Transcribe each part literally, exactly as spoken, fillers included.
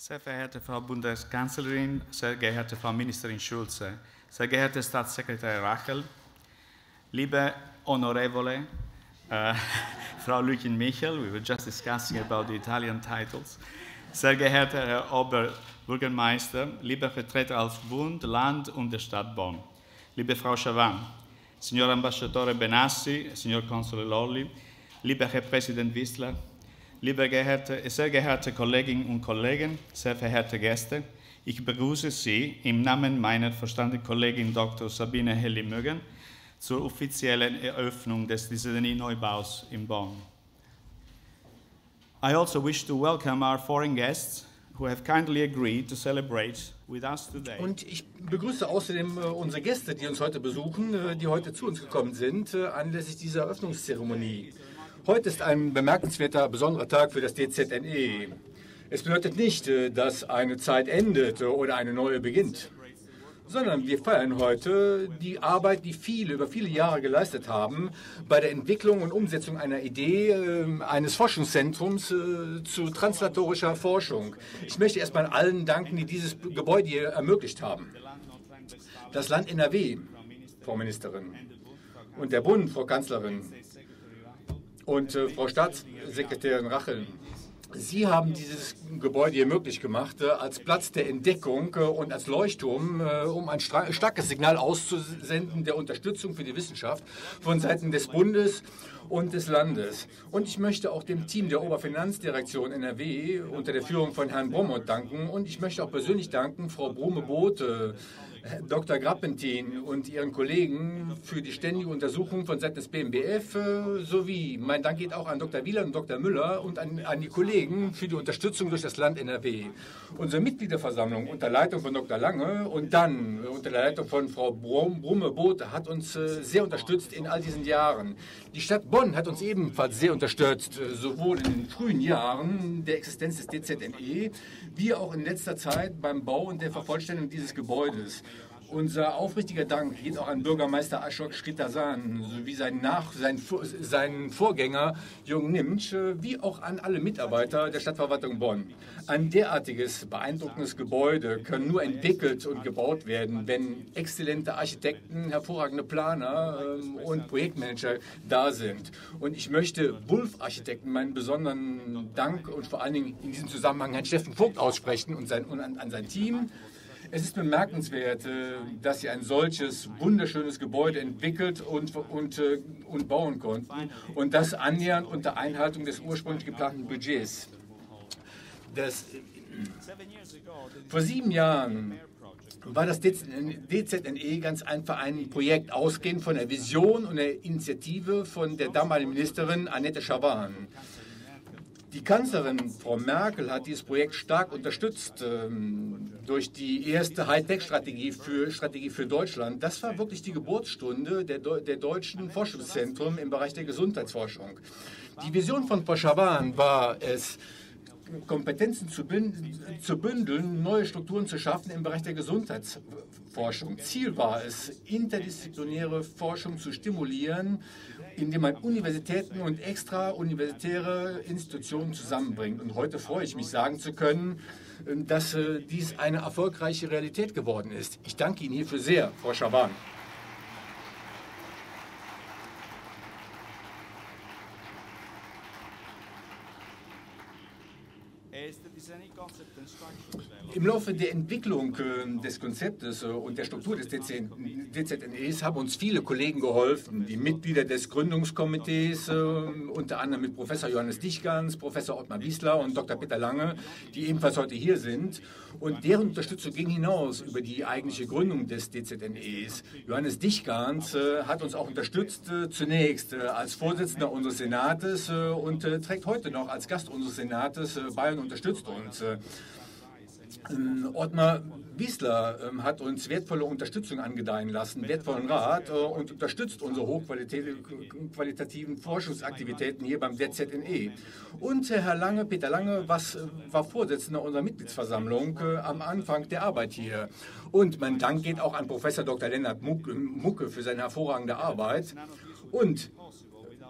Sehr verehrte Frau Bundeskanzlerin, sehr geehrte Frau Ministerin Schulze, sehr geehrter Staatssekretär Rachel, liebe Honorevole uh, Frau Lütjen-Michel, we were just discussing about the Italian titles, sehr geehrter Herr Oberbürgermeister, liebe Vertreter aus Bund, Land und der Stadt Bonn, liebe Frau Chavan, Signor Ambasciatore Benassi, Signor Console Lolli, lieber Herr Präsident Wissler, liebe geehrte, sehr geehrte Kolleginnen und Kollegen, sehr verehrte Gäste, ich begrüße Sie im Namen meiner verstandenen Kollegin Doktor Sabine Helly-Mögen zur offiziellen Eröffnung des Disziplinneubaus in Bonn. I also wish to welcome our foreign guests who have kindly agreed to celebrate with us today. Und ich begrüße außerdem äh, unsere Gäste, die uns heute besuchen, äh, die heute zu uns gekommen sind, äh, anlässlich dieser Eröffnungszeremonie. Heute ist ein bemerkenswerter, besonderer Tag für das D Z N E. Es bedeutet nicht, dass eine Zeit endet oder eine neue beginnt, sondern wir feiern heute die Arbeit, die viele über viele Jahre geleistet haben, bei der Entwicklung und Umsetzung einer Idee eines Forschungszentrums zu translatorischer Forschung. Ich möchte erstmal allen danken, die dieses Gebäude hier ermöglicht haben. Das Land N R W, Frau Ministerin, und der Bund, Frau Kanzlerin, und äh, Frau Staatssekretärin Rachel, Sie haben dieses Gebäude hier möglich gemacht, äh, als Platz der Entdeckung äh, und als Leuchtturm, äh, um ein starkes Signal auszusenden der Unterstützung für die Wissenschaft von Seiten des Bundes und des Landes. Und ich möchte auch dem Team der Oberfinanzdirektion N R W unter der Führung von Herrn Brommert danken. Und ich möchte auch persönlich danken Frau Brume-Bote, Doktor Grappentin und ihren Kollegen für die ständige Untersuchung von Seiten des B M B F sowie mein Dank geht auch an Doktor Wieland und Doktor Müller und an, an die Kollegen für die Unterstützung durch das Land N R W. Unsere Mitgliederversammlung unter Leitung von Doktor Lange und dann unter der Leitung von Frau Brumme-Bote hat uns sehr unterstützt in all diesen Jahren. Die Stadt Bonn hat uns ebenfalls sehr unterstützt, sowohl in den frühen Jahren der Existenz des D Z N E, wie auch in letzter Zeit beim Bau und der Vervollständigung dieses Gebäudes. Unser aufrichtiger Dank geht auch an Bürgermeister Ashok Shritasan sowie seinen, Nach-, seinen, seinen Vorgänger Jürgen Nimtsch, wie auch an alle Mitarbeiter der Stadtverwaltung Bonn. Ein derartiges beeindruckendes Gebäude kann nur entwickelt und gebaut werden, wenn exzellente Architekten, hervorragende Planer ähm, und Projektmanager da sind. Und ich möchte Wulff-Architekten meinen besonderen Dank und vor allen Dingen in diesem Zusammenhang Herrn Steffen Vogt aussprechen und, sein, und an, an sein Team. Es ist bemerkenswert, dass Sie ein solches wunderschönes Gebäude entwickelt und, und, und bauen konnten und das annähernd unter Einhaltung des ursprünglich geplanten Budgets. Das, vor sieben Jahren war das D Z N E ganz einfach ein Projekt, ausgehend von der Vision und der Initiative von der damaligen Ministerin Annette Schavan. Die Kanzlerin, Frau Merkel, hat dieses Projekt stark unterstützt ähm, durch die erste Hightech-Strategie für, Strategie für Deutschland. Das war wirklich die Geburtsstunde der, der deutschen Forschungszentren im Bereich der Gesundheitsforschung. Die Vision von Frau Schavan war es, Kompetenzen zu, zu bündeln, neue Strukturen zu schaffen im Bereich der Gesundheitsforschung. Ziel war es, interdisziplinäre Forschung zu stimulieren, indem man Universitäten und extra-universitäre Institutionen zusammenbringt. Und heute freue ich mich, sagen zu können, dass dies eine erfolgreiche Realität geworden ist. Ich danke Ihnen hierfür sehr, Frau Schavan. Im Laufe der Entwicklung äh, des Konzeptes äh, und der Struktur des D Z N Es haben uns viele Kollegen geholfen, die Mitglieder des Gründungskomitees, äh, unter anderem mit Professor Johannes Dichgans, Professor Ottmar Wissler und Doktor Peter Lange, die ebenfalls heute hier sind. Und deren Unterstützung ging hinaus über die eigentliche Gründung des D Z N Es. Johannes Dichgans äh, hat uns auch unterstützt, äh, zunächst äh, als Vorsitzender unseres Senates äh, und äh, trägt heute noch als Gast unseres Senates äh, bei und unterstützt uns. Äh, Ottmar Wissler äh, hat uns wertvolle Unterstützung angedeihen lassen, wertvollen Rat äh, und unterstützt unsere hochqualitativen Forschungsaktivitäten hier beim D Z N E. Und äh, Herr Lange, Peter Lange, was, äh, war Vorsitzender unserer Mitgliedsversammlung äh, am Anfang der Arbeit hier. Und mein Dank geht auch an Professor Doktor Lennart Mucke für seine hervorragende Arbeit. Und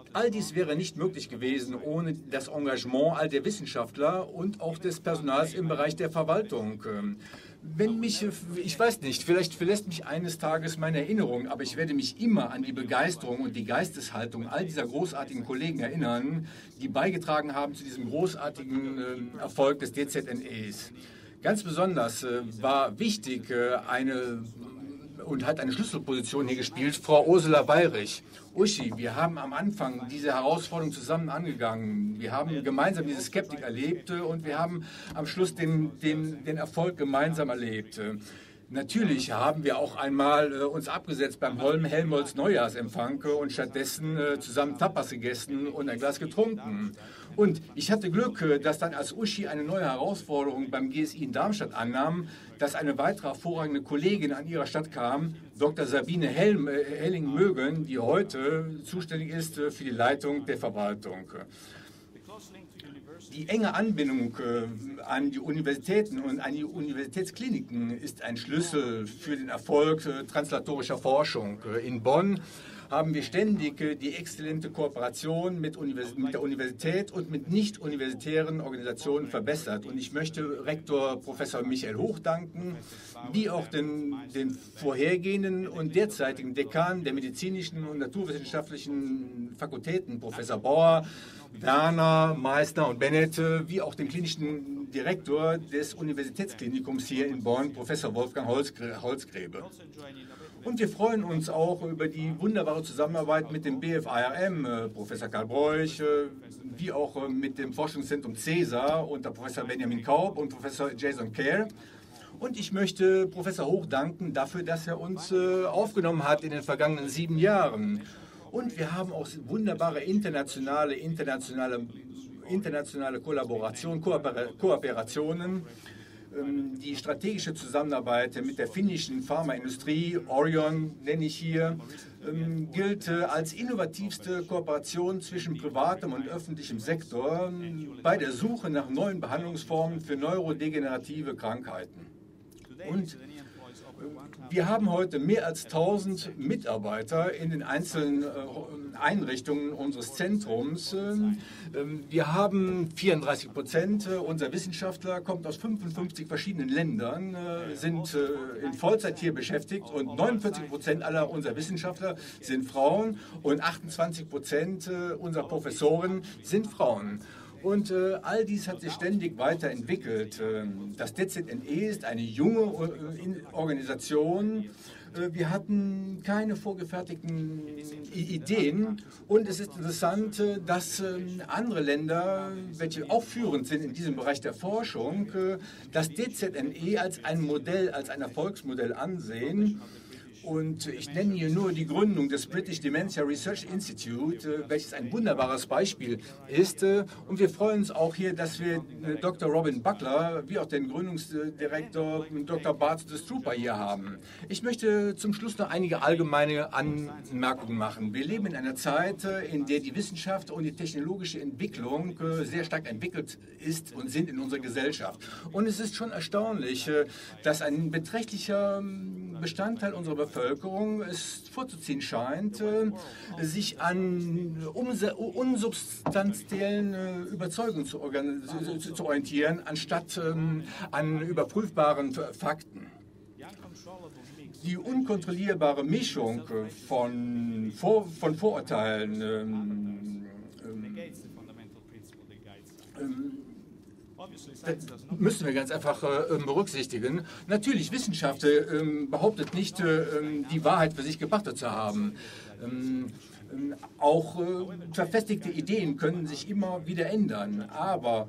All dies wäre nicht möglich gewesen ohne das Engagement all der Wissenschaftler und auch des Personals im Bereich der Verwaltung. Wenn mich, ich weiß nicht, vielleicht verlässt mich eines Tages meine Erinnerung, aber ich werde mich immer an die Begeisterung und die Geisteshaltung all dieser großartigen Kollegen erinnern, die beigetragen haben zu diesem großartigen Erfolg des D Z N Es. Ganz besonders war wichtig eine und hat eine Schlüsselposition hier gespielt, Frau Ursula Weyrich. Uschi, wir haben am Anfang diese Herausforderung zusammen angegangen. Wir haben gemeinsam diese Skeptik erlebt und wir haben am Schluss den, den, den Erfolg gemeinsam erlebt. Natürlich haben wir auch einmal äh, uns abgesetzt beim Holm Helmholtz Neujahrsempfang und stattdessen äh, zusammen Tapas gegessen und ein Glas getrunken. Und ich hatte Glück, äh, dass dann als Uschi eine neue Herausforderung beim G S I in Darmstadt annahm, dass eine weitere hervorragende Kollegin an ihrer Stadt kam, Doktor Sabine Helm, äh, Helling-Mögen, die heute zuständig ist äh, für die Leitung der Verwaltung. Die enge Anbindung äh, an die Universitäten und an die Universitätskliniken ist ein Schlüssel für den Erfolg äh, translatorischer Forschung. Äh, in Bonn haben wir ständig äh, die exzellente Kooperation mit, Univers mit der Universität und mit nicht-universitären Organisationen verbessert. Und ich möchte Rektor Professor Michael Hoch danken, wie auch den, den vorhergehenden und derzeitigen Dekan der medizinischen und naturwissenschaftlichen Fakultäten, Professor Bauer, Werner, Meissner und Bennett, wie auch dem klinischen Direktor des Universitätsklinikums hier in Bonn, Professor Wolfgang Holzgräbe. Und wir freuen uns auch über die wunderbare Zusammenarbeit mit dem B F A R M, Professor Karl Broich, wie auch mit dem Forschungszentrum CESAR unter Professor Benjamin Kaub und Professor Jason Kerr. Und ich möchte Professor Hoch danken dafür, dass er uns aufgenommen hat in den vergangenen sieben Jahren. Und wir haben auch wunderbare internationale, internationale, internationale Kollaboration, Kooperationen. Die strategische Zusammenarbeit mit der finnischen Pharmaindustrie, Orion nenne ich hier, gilt als innovativste Kooperation zwischen privatem und öffentlichem Sektor bei der Suche nach neuen Behandlungsformen für neurodegenerative Krankheiten. Und wir haben heute mehr als tausend Mitarbeiter in den einzelnen Einrichtungen unseres Zentrums. Wir haben vierunddreißig Prozent unserer Wissenschaftler, kommt aus fünfundfünfzig verschiedenen Ländern, sind in Vollzeit hier beschäftigt und neunundvierzig Prozent aller unserer Wissenschaftler sind Frauen und achtundzwanzig Prozent unserer Professoren sind Frauen. Und äh, all dies hat sich ständig weiterentwickelt. Das D Z N E ist eine junge äh, Organisation. Äh, wir hatten keine vorgefertigten Ideen. Und es ist interessant, äh, dass äh, andere Länder, welche auch führend sind in diesem Bereich der Forschung, äh, das D Z N E als ein Modell, als ein Erfolgsmodell ansehen. Und ich nenne hier nur die Gründung des British Dementia Research Institute, welches ein wunderbares Beispiel ist. Und wir freuen uns auch hier, dass wir Doktor Robin Buckler, wie auch den Gründungsdirektor Doktor Bart de Strooper hier haben. Ich möchte zum Schluss noch einige allgemeine Anmerkungen machen. Wir leben in einer Zeit, in der die Wissenschaft und die technologische Entwicklung sehr stark entwickelt ist und sind in unserer Gesellschaft. Und es ist schon erstaunlich, dass ein beträchtlicher Bestandteil unserer Bevölkerung Bevölkerung es vorzuziehen scheint, äh, sich an unsubstanziellen äh, Überzeugungen zu, zu, zu orientieren, anstatt ähm, an überprüfbaren Fakten. Die unkontrollierbare Mischung von, Vor von Vorurteilen, ähm, ähm, das müssen wir ganz einfach äh, berücksichtigen. Natürlich, Wissenschaft äh, behauptet nicht, äh, die Wahrheit für sich gepachtet zu haben. Ähm, äh, auch äh, verfestigte Ideen können sich immer wieder ändern, aber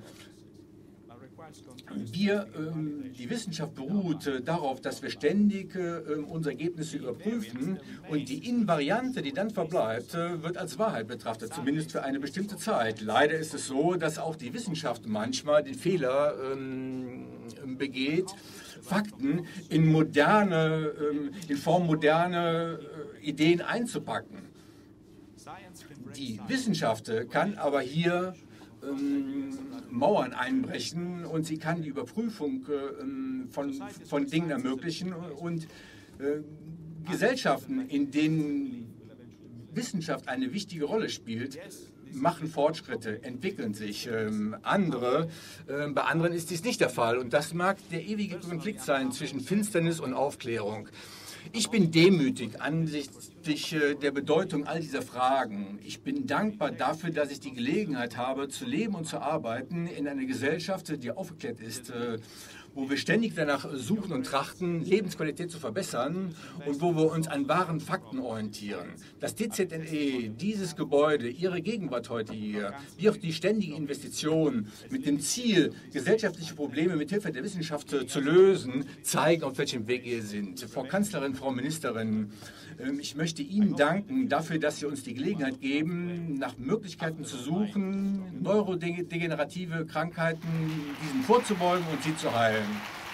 wir, ähm, die Wissenschaft beruht äh, darauf, dass wir ständig äh, unsere Ergebnisse überprüfen und die Invariante, die dann verbleibt, äh, wird als Wahrheit betrachtet, zumindest für eine bestimmte Zeit. Leider ist es so, dass auch die Wissenschaft manchmal den Fehler ähm, begeht, Fakten in moderne, ähm, in Form moderner äh, Ideen einzupacken. Die Wissenschaft kann aber hier ähm, Mauern einbrechen und sie kann die Überprüfung äh, von, von Dingen ermöglichen und äh, Gesellschaften, in denen Wissenschaft eine wichtige Rolle spielt, machen Fortschritte, entwickeln sich. Ähm, andere, äh, bei anderen ist dies nicht der Fall. Und das mag der ewige Konflikt sein zwischen Finsternis und Aufklärung. Ich bin demütig ansichtlich der Bedeutung all dieser Fragen. Ich bin dankbar dafür, dass ich die Gelegenheit habe, zu leben und zu arbeiten in einer Gesellschaft, die aufgeklärt ist, wo wir ständig danach suchen und trachten, Lebensqualität zu verbessern und wo wir uns an wahren Fakten orientieren. Das D Z N E, dieses Gebäude, Ihre Gegenwart heute hier, wie auch die ständige Investition mit dem Ziel, gesellschaftliche Probleme mit Hilfe der Wissenschaft zu lösen, zeigen, auf welchem Weg wir sind. Frau Kanzlerin, Frau Ministerin, ich möchte Ihnen danken dafür, dass Sie uns die Gelegenheit geben, nach Möglichkeiten zu suchen, neurodegenerative Krankheiten diesen vorzubeugen und sie zu heilen.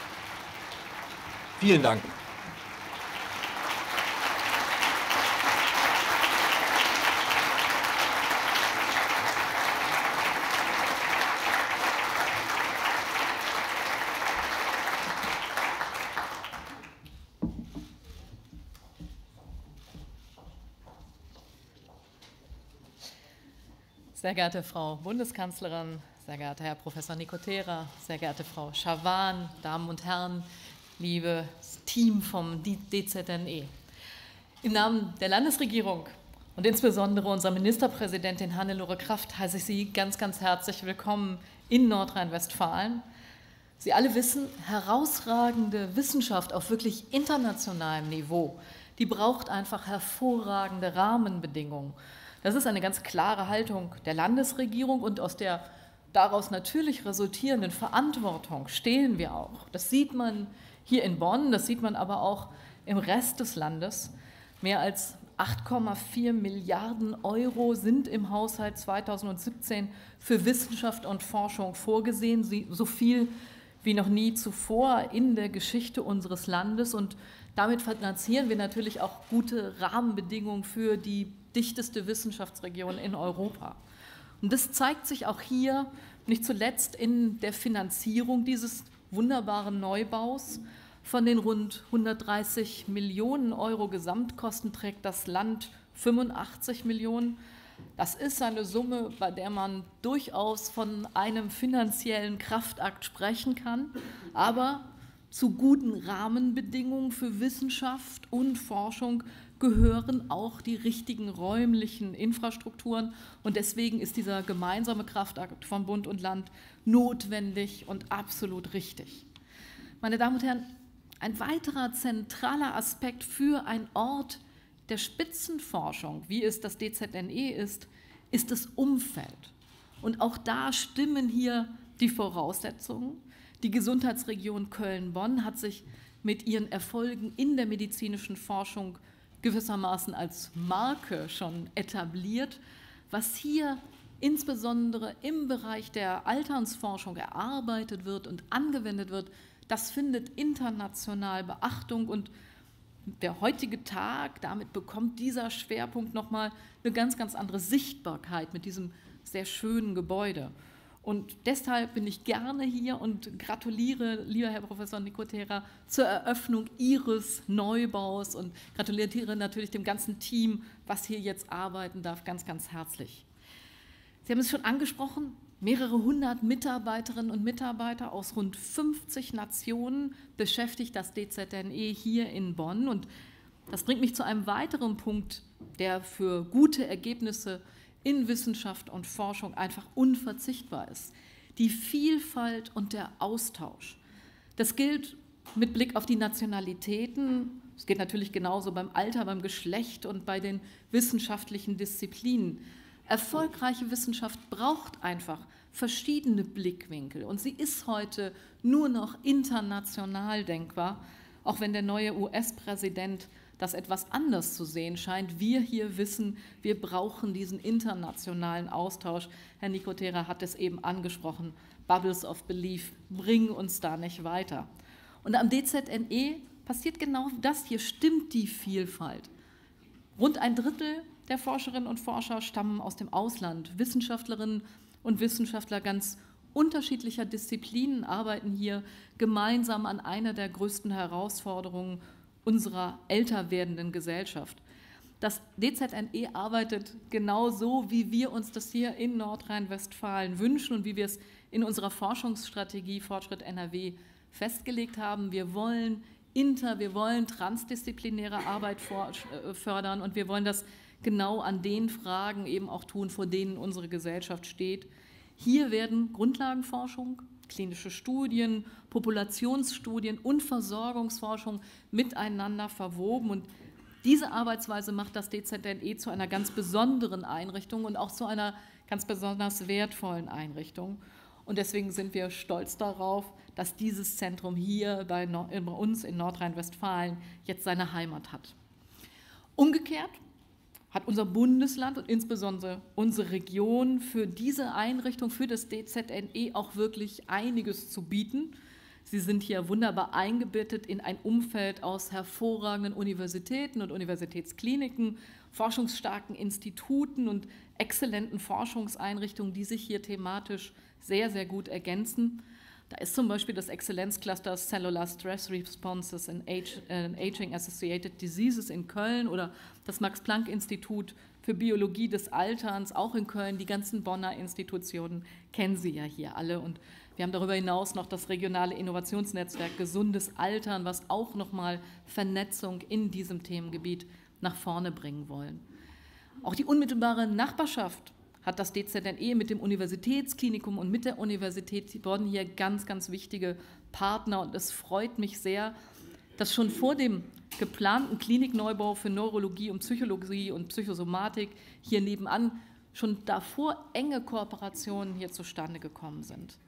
Vielen Dank. Sehr geehrte Frau Bundeskanzlerin, sehr geehrter Herr Professor Nicotera, sehr geehrte Frau Schawan, Damen und Herren, liebes Team vom D Z N E. Im Namen der Landesregierung und insbesondere unserer Ministerpräsidentin Hannelore Kraft heiße ich Sie ganz, ganz herzlich willkommen in Nordrhein-Westfalen. Sie alle wissen, herausragende Wissenschaft auf wirklich internationalem Niveau, die braucht einfach hervorragende Rahmenbedingungen. Das ist eine ganz klare Haltung der Landesregierung und aus der daraus natürlich resultierenden Verantwortung stehen wir auch. Das sieht man hier in Bonn, das sieht man aber auch im Rest des Landes. Mehr als acht Komma vier Milliarden Euro sind im Haushalt zweitausendsiebzehn für Wissenschaft und Forschung vorgesehen, so viel wie noch nie zuvor in der Geschichte unseres Landes. Und damit finanzieren wir natürlich auch gute Rahmenbedingungen für die dichteste Wissenschaftsregion in Europa. Und das zeigt sich auch hier nicht zuletzt in der Finanzierung dieses wunderbaren Neubaus. Von den rund hundertdreißig Millionen Euro Gesamtkosten trägt das Land fünfundachtzig Millionen. Das ist eine Summe, bei der man durchaus von einem finanziellen Kraftakt sprechen kann, aber zu guten Rahmenbedingungen für Wissenschaft und Forschung gehören auch die richtigen räumlichen Infrastrukturen. Und deswegen ist dieser gemeinsame Kraftakt von Bund und Land notwendig und absolut richtig. Meine Damen und Herren, ein weiterer zentraler Aspekt für einen Ort der Spitzenforschung, wie es das D Z N E ist, ist das Umfeld. Und auch da stimmen hier die Voraussetzungen. Die Gesundheitsregion Köln-Bonn hat sich mit ihren Erfolgen in der medizinischen Forschung gewissermaßen als Marke schon etabliert. Was hier insbesondere im Bereich der Alternsforschung erarbeitet wird und angewendet wird, das findet international Beachtung und der heutige Tag, damit bekommt dieser Schwerpunkt nochmal eine ganz, ganz andere Sichtbarkeit mit diesem sehr schönen Gebäude. Und deshalb bin ich gerne hier und gratuliere, lieber Herr Professor Nicotera, zur Eröffnung Ihres Neubaus und gratuliere natürlich dem ganzen Team, was hier jetzt arbeiten darf, ganz, ganz herzlich. Sie haben es schon angesprochen, mehrere hundert Mitarbeiterinnen und Mitarbeiter aus rund fünfzig Nationen beschäftigt das D Z N E hier in Bonn. Und das bringt mich zu einem weiteren Punkt, der für gute Ergebnisse in Wissenschaft und Forschung einfach unverzichtbar ist. Die Vielfalt und der Austausch. Das gilt mit Blick auf die Nationalitäten, es geht natürlich genauso beim Alter, beim Geschlecht und bei den wissenschaftlichen Disziplinen. Erfolgreiche Wissenschaft braucht einfach verschiedene Blickwinkel und sie ist heute nur noch international denkbar, auch wenn der neue U S-Präsident das etwas anders zu sehen scheint. Wir hier wissen, wir brauchen diesen internationalen Austausch. Herr Nicotera hat es eben angesprochen, Bubbles of Belief bringen uns da nicht weiter. Und am D Z N E passiert genau das, hier stimmt die Vielfalt. Rund ein Drittel der Forscherinnen und Forscher stammen aus dem Ausland. Wissenschaftlerinnen und Wissenschaftler ganz unterschiedlicher Disziplinen arbeiten hier gemeinsam an einer der größten Herausforderungen unserer älter werdenden Gesellschaft. Das D Z N E arbeitet genauso, wie wir uns das hier in Nordrhein-Westfalen wünschen und wie wir es in unserer Forschungsstrategie Fortschritt N R W festgelegt haben. Wir wollen inter, wir wollen transdisziplinäre Arbeit fördern und wir wollen das genau an den Fragen eben auch tun, vor denen unsere Gesellschaft steht. Hier werden Grundlagenforschung, klinische Studien, Populationsstudien und Versorgungsforschung miteinander verwoben und diese Arbeitsweise macht das D Z N E zu einer ganz besonderen Einrichtung und auch zu einer ganz besonders wertvollen Einrichtung. Und deswegen sind wir stolz darauf, dass dieses Zentrum hier bei, bei uns in Nordrhein-Westfalen jetzt seine Heimat hat. Umgekehrt hat unser Bundesland und insbesondere unsere Region für diese Einrichtung, für das D Z N E auch wirklich einiges zu bieten. Sie sind hier wunderbar eingebettet in ein Umfeld aus hervorragenden Universitäten und Universitätskliniken, forschungsstarken Instituten und exzellenten Forschungseinrichtungen, die sich hier thematisch sehr, sehr gut ergänzen. Da ist zum Beispiel das Exzellenzcluster Cellular Stress Responses in Aging-Associated Diseases in Köln oder das Max-Planck-Institut für Biologie des Alterns, auch in Köln. Die ganzen Bonner Institutionen kennen Sie ja hier alle. Und wir haben darüber hinaus noch das regionale Innovationsnetzwerk Gesundes Altern, was auch nochmal Vernetzung in diesem Themengebiet nach vorne bringen wollen. Auch die unmittelbare Nachbarschaft hat das D Z N E mit dem Universitätsklinikum und mit der Universität Bonn hier ganz, ganz wichtige Partner. Und es freut mich sehr, dass schon vor dem geplanten Klinikneubau für Neurologie und Psychologie und Psychosomatik hier nebenan schon davor enge Kooperationen hier zustande gekommen sind.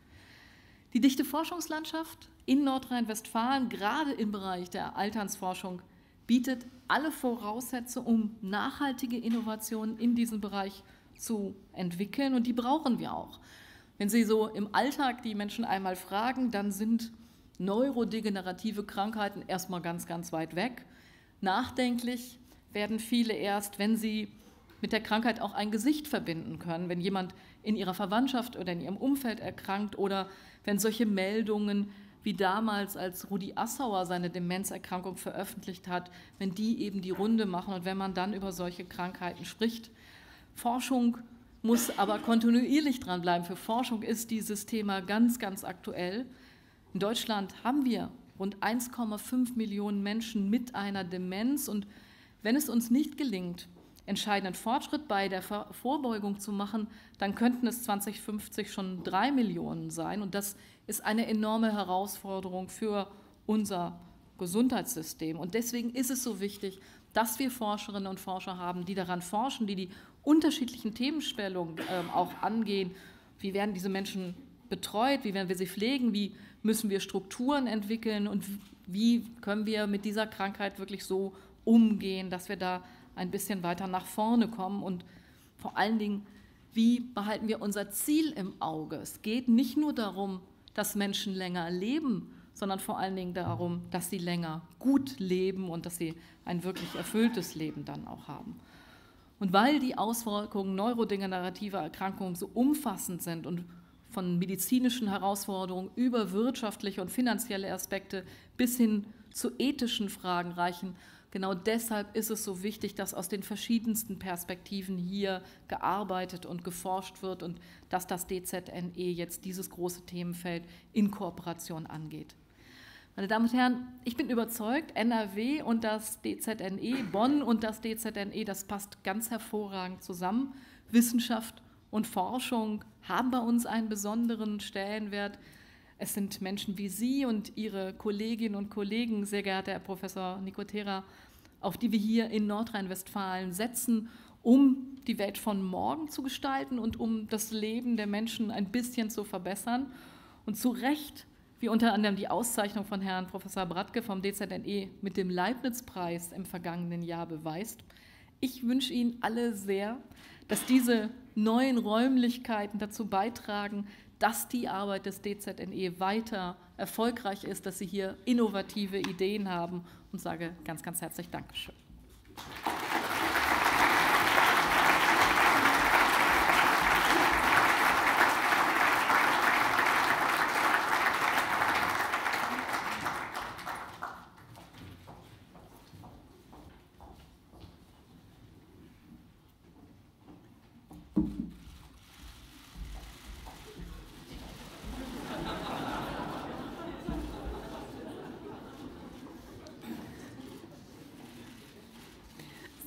Die dichte Forschungslandschaft in Nordrhein-Westfalen, gerade im Bereich der Alternsforschung, bietet alle Voraussetzungen, um nachhaltige Innovationen in diesem Bereich zu entwickeln, und die brauchen wir auch. Wenn Sie so im Alltag die Menschen einmal fragen, dann sind neurodegenerative Krankheiten erstmal ganz, ganz weit weg. Nachdenklich werden viele erst, wenn sie mit der Krankheit auch ein Gesicht verbinden können, wenn jemand in ihrer Verwandtschaft oder in ihrem Umfeld erkrankt oder wenn solche Meldungen wie damals, als Rudi Assauer seine Demenzerkrankung veröffentlicht hat, wenn die eben die Runde machen und wenn man dann über solche Krankheiten spricht. Forschung muss aber kontinuierlich dranbleiben. Für Forschung ist dieses Thema ganz, ganz aktuell. In Deutschland haben wir rund eins Komma fünf Millionen Menschen mit einer Demenz, und wenn es uns nicht gelingt, entscheidenden Fortschritt bei der Vorbeugung zu machen, dann könnten es zwanzig fünfzig schon drei Millionen sein, und das ist eine enorme Herausforderung für unser Gesundheitssystem. Und deswegen ist es so wichtig, dass wir Forscherinnen und Forscher haben, die daran forschen, die die unterschiedlichen Themenstellungen äh, auch angehen. Wie werden diese Menschen betreut? Wie werden wir sie pflegen? Wie müssen wir Strukturen entwickeln? Und wie können wir mit dieser Krankheit wirklich so umgehen, dass wir da ein bisschen weiter nach vorne kommen? Und vor allen Dingen, wie behalten wir unser Ziel im Auge? Es geht nicht nur darum, dass Menschen länger leben, sondern vor allen Dingen darum, dass sie länger gut leben und dass sie ein wirklich erfülltes Leben dann auch haben. Und weil die Auswirkungen neurodegenerativer Erkrankungen so umfassend sind und von medizinischen Herausforderungen über wirtschaftliche und finanzielle Aspekte bis hin zu ethischen Fragen reichen, genau deshalb ist es so wichtig, dass aus den verschiedensten Perspektiven hier gearbeitet und geforscht wird und dass das D Z N E jetzt dieses große Themenfeld in Kooperation angeht. Meine Damen und Herren, ich bin überzeugt, N R W und das D Z N E, Bonn und das D Z N E, das passt ganz hervorragend zusammen. Wissenschaft und Forschung haben bei uns einen besonderen Stellenwert. Es sind Menschen wie Sie und Ihre Kolleginnen und Kollegen, sehr geehrter Herr Professor Nicotera, auf die wir hier in Nordrhein-Westfalen setzen, um die Welt von morgen zu gestalten und um das Leben der Menschen ein bisschen zu verbessern. Und zu Recht, wie unter anderem die Auszeichnung von Herrn Professor Bratke vom D Z N E mit dem Leibniz-Preis im vergangenen Jahr beweist. Ich wünsche Ihnen alle sehr, dass diese neuen Räumlichkeiten dazu beitragen, dass die Arbeit des D Z N E weiter erfolgreich ist, dass Sie hier innovative Ideen haben, und sage ganz, ganz herzlich Dankeschön.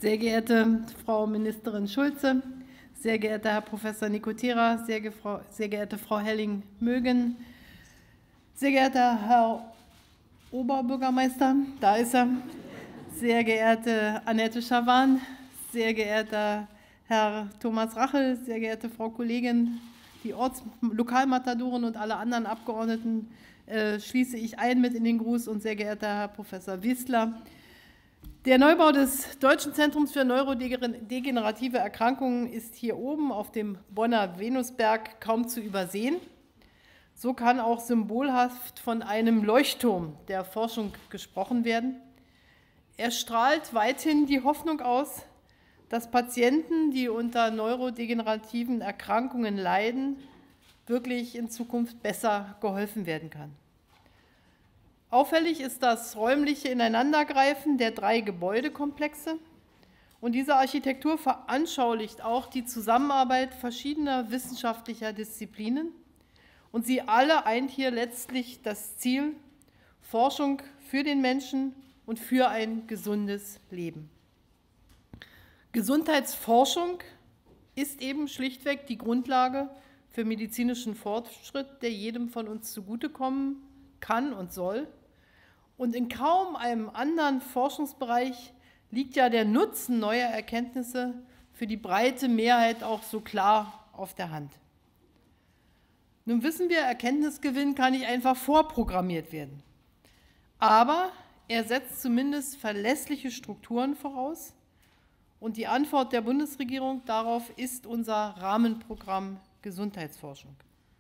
Sehr geehrte Frau Ministerin Schulze, sehr geehrter Herr Professor Nicotera, sehr, ge sehr geehrte Frau Helling-Mögen, sehr geehrter Herr Oberbürgermeister, da ist er, sehr geehrte Annette Schavan, sehr geehrter Herr Thomas Rachel, sehr geehrte Frau Kollegin, die Orts-, Lokalmatadoren und alle anderen Abgeordneten äh, schließe ich ein mit in den Gruß und sehr geehrter Herr Professor Wissler. Der Neubau des Deutschen Zentrums für neurodegenerative Erkrankungen ist hier oben auf dem Bonner Venusberg kaum zu übersehen. So kann auch symbolhaft von einem Leuchtturm der Forschung gesprochen werden. Er strahlt weithin die Hoffnung aus, dass Patienten, die unter neurodegenerativen Erkrankungen leiden, wirklich in Zukunft besser geholfen werden kann. Auffällig ist das räumliche Ineinandergreifen der drei Gebäudekomplexe. Und diese Architektur veranschaulicht auch die Zusammenarbeit verschiedener wissenschaftlicher Disziplinen. Und sie alle eint hier letztlich das Ziel, Forschung für den Menschen und für ein gesundes Leben. Gesundheitsforschung ist eben schlichtweg die Grundlage für medizinischen Fortschritt, der jedem von uns zugutekommen kann und soll. Und in kaum einem anderen Forschungsbereich liegt ja der Nutzen neuer Erkenntnisse für die breite Mehrheit auch so klar auf der Hand. Nun wissen wir, Erkenntnisgewinn kann nicht einfach vorprogrammiert werden. Aber er setzt zumindest verlässliche Strukturen voraus. Und die Antwort der Bundesregierung darauf ist unser Rahmenprogramm Gesundheitsforschung.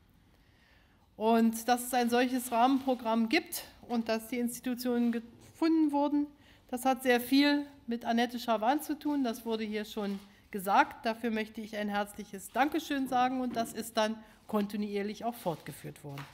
Und dass es ein solches Rahmenprogramm gibt und dass die Institutionen gefunden wurden, das hat sehr viel mit Annette Schavan zu tun. Das wurde hier schon gesagt. Dafür möchte ich ein herzliches Dankeschön sagen und das ist dann kontinuierlich auch fortgeführt worden.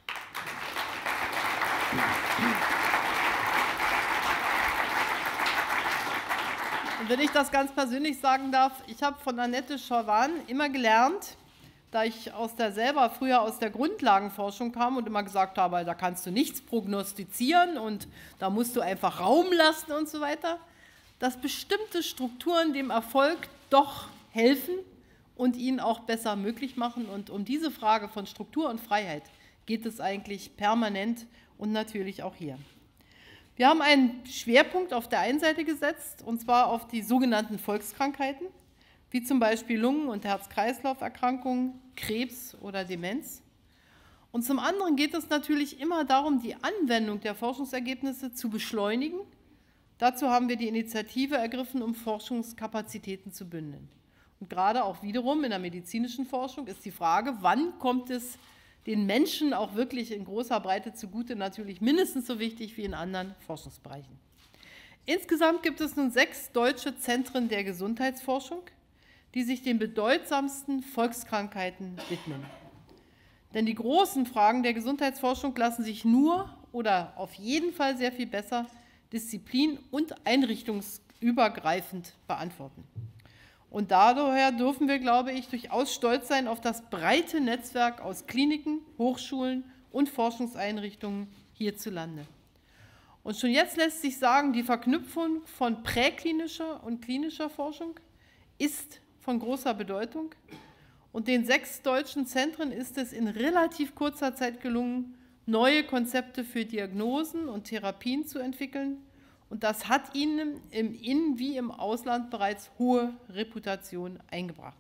Und wenn ich das ganz persönlich sagen darf, ich habe von Annette Schavan immer gelernt, da ich aus der selber früher aus der Grundlagenforschung kam und immer gesagt habe, da kannst du nichts prognostizieren und da musst du einfach Raum lassen und so weiter, dass bestimmte Strukturen dem Erfolg doch helfen und ihn auch besser möglich machen. Und um diese Frage von Struktur und Freiheit geht es eigentlich permanent und natürlich auch hier. Wir haben einen Schwerpunkt auf der einen Seite gesetzt, und zwar auf die sogenannten Volkskrankheiten, wie zum Beispiel Lungen- und Herz-Kreislauf-Erkrankungen, Krebs oder Demenz. Und zum anderen geht es natürlich immer darum, die Anwendung der Forschungsergebnisse zu beschleunigen. Dazu haben wir die Initiative ergriffen, um Forschungskapazitäten zu bündeln. Und gerade auch wiederum in der medizinischen Forschung ist die Frage, wann kommt es den Menschen auch wirklich in großer Breite zugute, natürlich mindestens so wichtig wie in anderen Forschungsbereichen. Insgesamt gibt es nun sechs deutsche Zentren der Gesundheitsforschung, die sich den bedeutsamsten Volkskrankheiten widmen. Denn die großen Fragen der Gesundheitsforschung lassen sich nur oder auf jeden Fall sehr viel besser disziplin- und einrichtungsübergreifend beantworten. Und daher dürfen wir, glaube ich, durchaus stolz sein auf das breite Netzwerk aus Kliniken, Hochschulen und Forschungseinrichtungen hierzulande. Und schon jetzt lässt sich sagen, die Verknüpfung von präklinischer und klinischer Forschung ist von großer Bedeutung. Und den sechs deutschen Zentren ist es in relativ kurzer Zeit gelungen, neue Konzepte für Diagnosen und Therapien zu entwickeln. Und das hat ihnen im In- wie im Ausland bereits hohe Reputation eingebracht.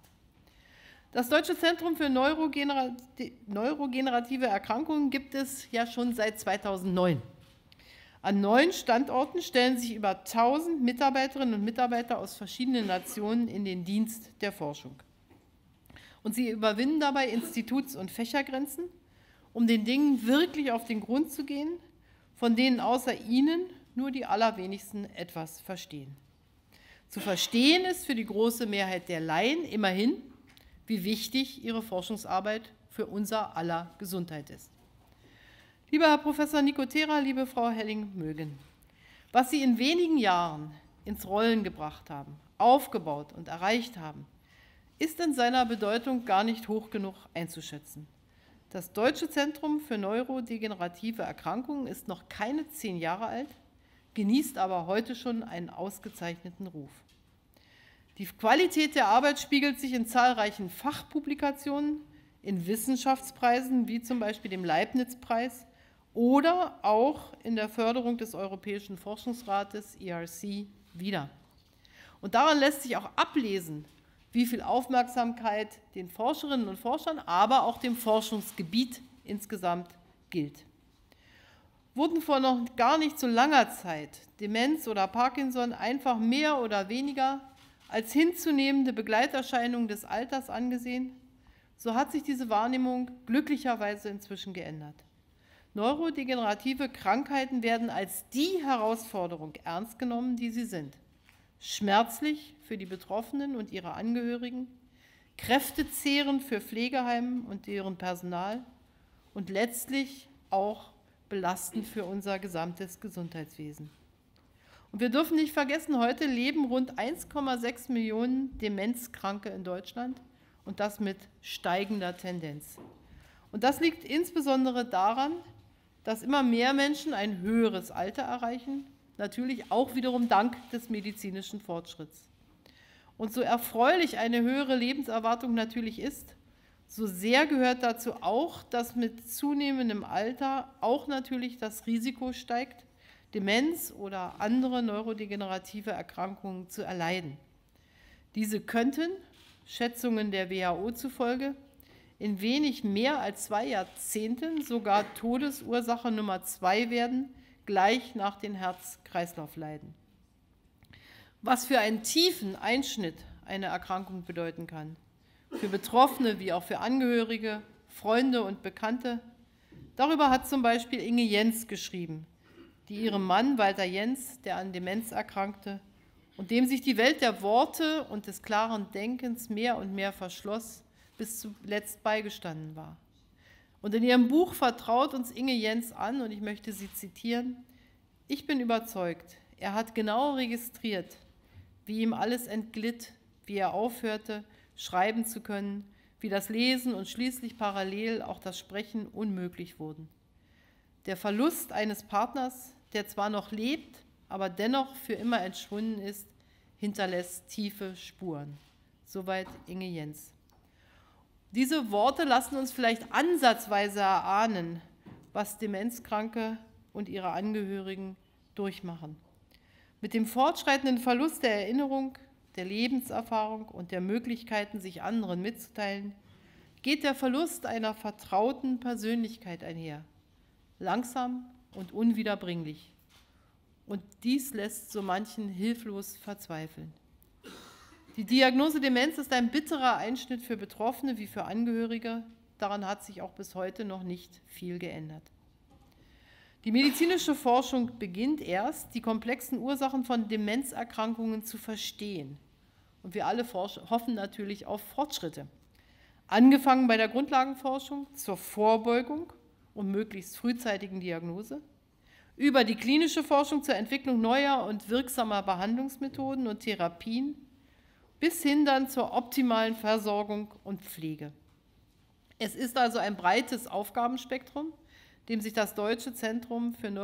Das Deutsche Zentrum für neurogenerative Erkrankungen gibt es ja schon seit zweitausendneun. An neun Standorten stellen sich über tausend Mitarbeiterinnen und Mitarbeiter aus verschiedenen Nationen in den Dienst der Forschung. Und sie überwinden dabei Instituts- und Fächergrenzen, um den Dingen wirklich auf den Grund zu gehen, von denen außer ihnen nur die allerwenigsten etwas verstehen. Zu verstehen ist für die große Mehrheit der Laien immerhin, wie wichtig ihre Forschungsarbeit für unser aller Gesundheit ist. Lieber Herr Professor Nicotera, liebe Frau Helling-Mögen, was Sie in wenigen Jahren ins Rollen gebracht haben, aufgebaut und erreicht haben, ist in seiner Bedeutung gar nicht hoch genug einzuschätzen. Das Deutsche Zentrum für neurodegenerative Erkrankungen ist noch keine zehn Jahre alt, genießt aber heute schon einen ausgezeichneten Ruf. Die Qualität der Arbeit spiegelt sich in zahlreichen Fachpublikationen, in Wissenschaftspreisen wie zum Beispiel dem Leibniz-Preis oder auch in der Förderung des Europäischen Forschungsrates E R C wieder. Und daran lässt sich auch ablesen, wie viel Aufmerksamkeit den Forscherinnen und Forschern, aber auch dem Forschungsgebiet insgesamt gilt. Wurden vor noch gar nicht so langer Zeit Demenz oder Parkinson einfach mehr oder weniger als hinzunehmende Begleiterscheinung des Alters angesehen, so hat sich diese Wahrnehmung glücklicherweise inzwischen geändert. Neurodegenerative Krankheiten werden als die Herausforderung ernst genommen, die sie sind. Schmerzlich für die Betroffenen und ihre Angehörigen, kräftezehrend für Pflegeheime und deren Personal und letztlich auch belastend für unser gesamtes Gesundheitswesen. Und wir dürfen nicht vergessen, heute leben rund eins Komma sechs Millionen Demenzkranke in Deutschland und das mit steigender Tendenz. Und das liegt insbesondere daran, dass immer mehr Menschen ein höheres Alter erreichen, natürlich auch wiederum dank des medizinischen Fortschritts. Und so erfreulich eine höhere Lebenserwartung natürlich ist, so sehr gehört dazu auch, dass mit zunehmendem Alter auch natürlich das Risiko steigt, Demenz oder andere neurodegenerative Erkrankungen zu erleiden. Diese könnten, Schätzungen der W H O zufolge, in wenig mehr als zwei Jahrzehnten sogar Todesursache Nummer zwei werden, gleich nach den Herz-Kreislauf-Leiden. Was für einen tiefen Einschnitt eine Erkrankung bedeuten kann, für Betroffene wie auch für Angehörige, Freunde und Bekannte, darüber hat zum Beispiel Inge Jens geschrieben, die ihrem Mann Walter Jens, der an Demenz erkrankte und dem sich die Welt der Worte und des klaren Denkens mehr und mehr verschloss, bis zuletzt beigestanden war. Und in ihrem Buch vertraut uns Inge Jens an, und ich möchte sie zitieren: Ich bin überzeugt, er hat genau registriert, wie ihm alles entglitt, wie er aufhörte, schreiben zu können, wie das Lesen und schließlich parallel auch das Sprechen unmöglich wurden. Der Verlust eines Partners, der zwar noch lebt, aber dennoch für immer entschwunden ist, hinterlässt tiefe Spuren. Soweit Inge Jens. Diese Worte lassen uns vielleicht ansatzweise erahnen, was Demenzkranke und ihre Angehörigen durchmachen. Mit dem fortschreitenden Verlust der Erinnerung, der Lebenserfahrung und der Möglichkeiten, sich anderen mitzuteilen, geht der Verlust einer vertrauten Persönlichkeit einher. Langsam und unwiederbringlich. Und dies lässt so manchen hilflos verzweifeln. Die Diagnose Demenz ist ein bitterer Einschnitt für Betroffene wie für Angehörige. Daran hat sich auch bis heute noch nicht viel geändert. Die medizinische Forschung beginnt erst, die komplexen Ursachen von Demenzerkrankungen zu verstehen. Und wir alle hoffen natürlich auf Fortschritte. Angefangen bei der Grundlagenforschung zur Vorbeugung und möglichst frühzeitigen Diagnose, über die klinische Forschung zur Entwicklung neuer und wirksamer Behandlungsmethoden und Therapien, bis hin dann zur optimalen Versorgung und Pflege. Es ist also ein breites Aufgabenspektrum, dem sich das Deutsche Zentrum für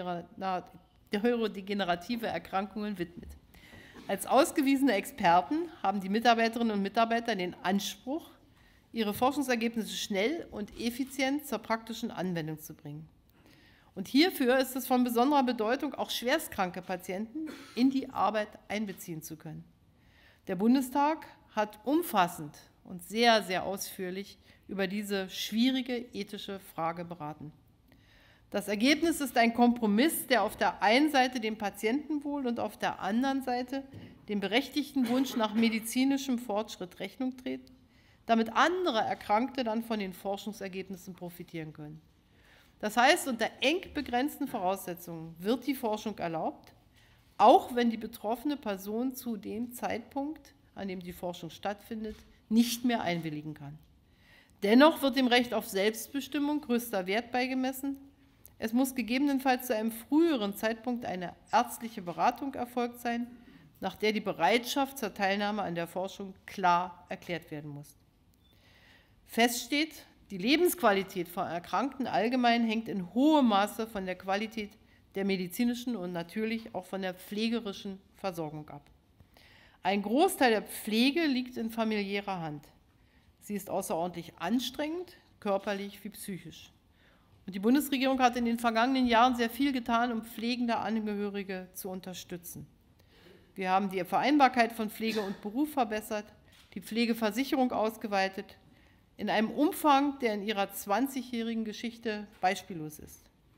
neurodegenerative Erkrankungen widmet. Als ausgewiesene Experten haben die Mitarbeiterinnen und Mitarbeiter den Anspruch, ihre Forschungsergebnisse schnell und effizient zur praktischen Anwendung zu bringen. Und hierfür ist es von besonderer Bedeutung, auch schwerstkranke Patienten in die Arbeit einbeziehen zu können. Der Bundestag hat umfassend und sehr, sehr ausführlich über diese schwierige ethische Frage beraten. Das Ergebnis ist ein Kompromiss, der auf der einen Seite dem Patientenwohl und auf der anderen Seite dem berechtigten Wunsch nach medizinischem Fortschritt Rechnung trägt, damit andere Erkrankte dann von den Forschungsergebnissen profitieren können. Das heißt, unter eng begrenzten Voraussetzungen wird die Forschung erlaubt, auch wenn die betroffene Person zu dem Zeitpunkt, an dem die Forschung stattfindet, nicht mehr einwilligen kann. Dennoch wird dem Recht auf Selbstbestimmung größter Wert beigemessen. Es muss gegebenenfalls zu einem früheren Zeitpunkt eine ärztliche Beratung erfolgt sein, nach der die Bereitschaft zur Teilnahme an der Forschung klar erklärt werden muss. Fest steht, die Lebensqualität von Erkrankten allgemein hängt in hohem Maße von der Qualität der medizinischen und natürlich auch von der pflegerischen Versorgung ab. Ein Großteil der Pflege liegt in familiärer Hand. Sie ist außerordentlich anstrengend, körperlich wie psychisch. Und die Bundesregierung hat in den vergangenen Jahren sehr viel getan, um pflegende Angehörige zu unterstützen. Wir haben die Vereinbarkeit von Pflege und Beruf verbessert, die Pflegeversicherung ausgeweitet, in einem Umfang, der in ihrer zwanzigjährigen Geschichte beispiellos ist.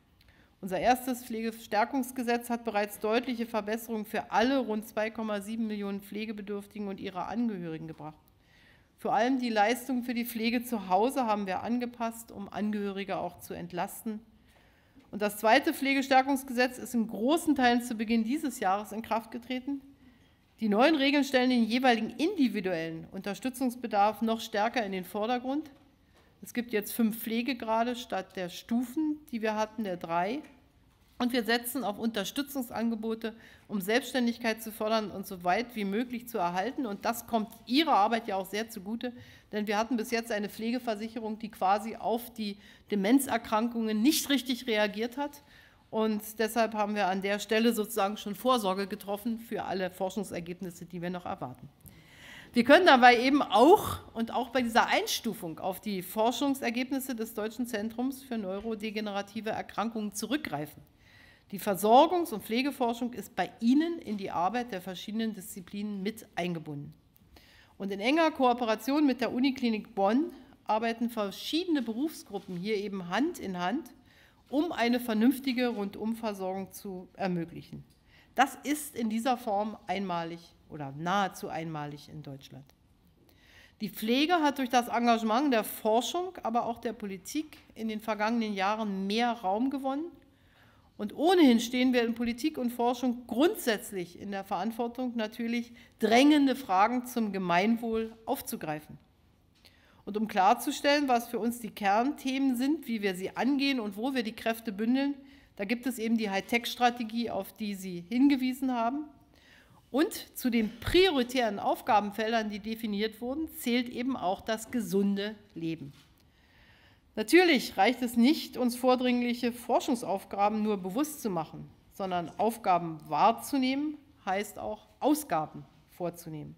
Unser erstes Pflegestärkungsgesetz hat bereits deutliche Verbesserungen für alle rund zwei Komma sieben Millionen Pflegebedürftigen und ihre Angehörigen gebracht. Vor allem die Leistungen für die Pflege zu Hause haben wir angepasst, um Angehörige auch zu entlasten. Und das zweite Pflegestärkungsgesetz ist in großen Teilen zu Beginn dieses Jahres in Kraft getreten. Die neuen Regeln stellen den jeweiligen individuellen Unterstützungsbedarf noch stärker in den Vordergrund. Es gibt jetzt fünf Pflegegrade statt der Stufen, die wir hatten, der drei. Und wir setzen auf Unterstützungsangebote, um Selbstständigkeit zu fördern und so weit wie möglich zu erhalten. Und das kommt Ihrer Arbeit ja auch sehr zugute, denn wir hatten bis jetzt eine Pflegeversicherung, die quasi auf die Demenzerkrankungen nicht richtig reagiert hat. Und deshalb haben wir an der Stelle sozusagen schon Vorsorge getroffen für alle Forschungsergebnisse, die wir noch erwarten. Wir können dabei eben auch und auch bei dieser Einstufung auf die Forschungsergebnisse des Deutschen Zentrums für neurodegenerative Erkrankungen zurückgreifen. Die Versorgungs- und Pflegeforschung ist bei Ihnen in die Arbeit der verschiedenen Disziplinen mit eingebunden. Und in enger Kooperation mit der Uniklinik Bonn arbeiten verschiedene Berufsgruppen hier eben Hand in Hand, um eine vernünftige Rundumversorgung zu ermöglichen. Das ist in dieser Form einmalig oder nahezu einmalig in Deutschland. Die Pflege hat durch das Engagement der Forschung, aber auch der Politik in den vergangenen Jahren mehr Raum gewonnen. Und ohnehin stehen wir in Politik und Forschung grundsätzlich in der Verantwortung, natürlich drängende Fragen zum Gemeinwohl aufzugreifen. Und um klarzustellen, was für uns die Kernthemen sind, wie wir sie angehen und wo wir die Kräfte bündeln, da gibt es eben die Hightech-Strategie, auf die Sie hingewiesen haben. Und zu den prioritären Aufgabenfeldern, die definiert wurden, zählt eben auch das gesunde Leben. Natürlich reicht es nicht, uns vordringliche Forschungsaufgaben nur bewusst zu machen, sondern Aufgaben wahrzunehmen, heißt auch Ausgaben vorzunehmen.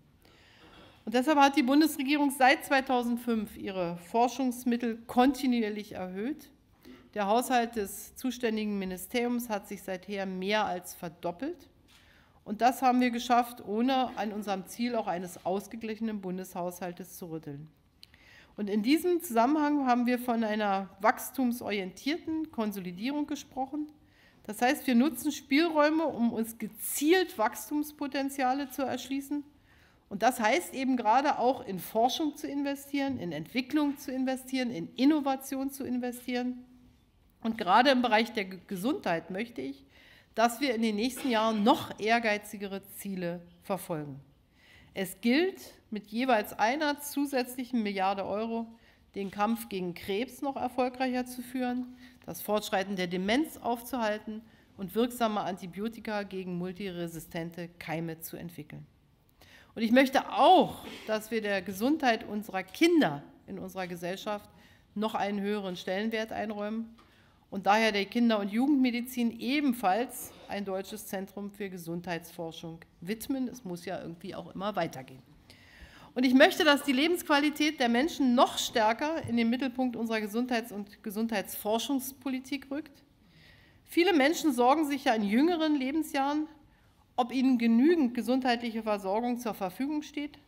Und deshalb hat die Bundesregierung seit zweitausendfünf ihre Forschungsmittel kontinuierlich erhöht. Der Haushalt des zuständigen Ministeriums hat sich seither mehr als verdoppelt. Und das haben wir geschafft, ohne an unserem Ziel auch eines ausgeglichenen Bundeshaushaltes zu rütteln. Und in diesem Zusammenhang haben wir von einer wachstumsorientierten Konsolidierung gesprochen. Das heißt, wir nutzen Spielräume, um uns gezielt Wachstumspotenziale zu erschließen. Und das heißt eben gerade auch in Forschung zu investieren, in Entwicklung zu investieren, in Innovation zu investieren. Und gerade im Bereich der Gesundheit möchte ich, dass wir in den nächsten Jahren noch ehrgeizigere Ziele verfolgen. Es gilt, mit jeweils einer zusätzlichen Milliarde Euro den Kampf gegen Krebs noch erfolgreicher zu führen, das Fortschreiten der Demenz aufzuhalten und wirksame Antibiotika gegen multiresistente Keime zu entwickeln. Und ich möchte auch, dass wir der Gesundheit unserer Kinder in unserer Gesellschaft noch einen höheren Stellenwert einräumen und daher der Kinder- und Jugendmedizin ebenfalls ein deutsches Zentrum für Gesundheitsforschung widmen. Es muss ja irgendwie auch immer weitergehen. Und ich möchte, dass die Lebensqualität der Menschen noch stärker in den Mittelpunkt unserer Gesundheits- und Gesundheitsforschungspolitik rückt. Viele Menschen sorgen sich ja in jüngeren Lebensjahren, ob ihnen genügend gesundheitliche Versorgung zur Verfügung steht.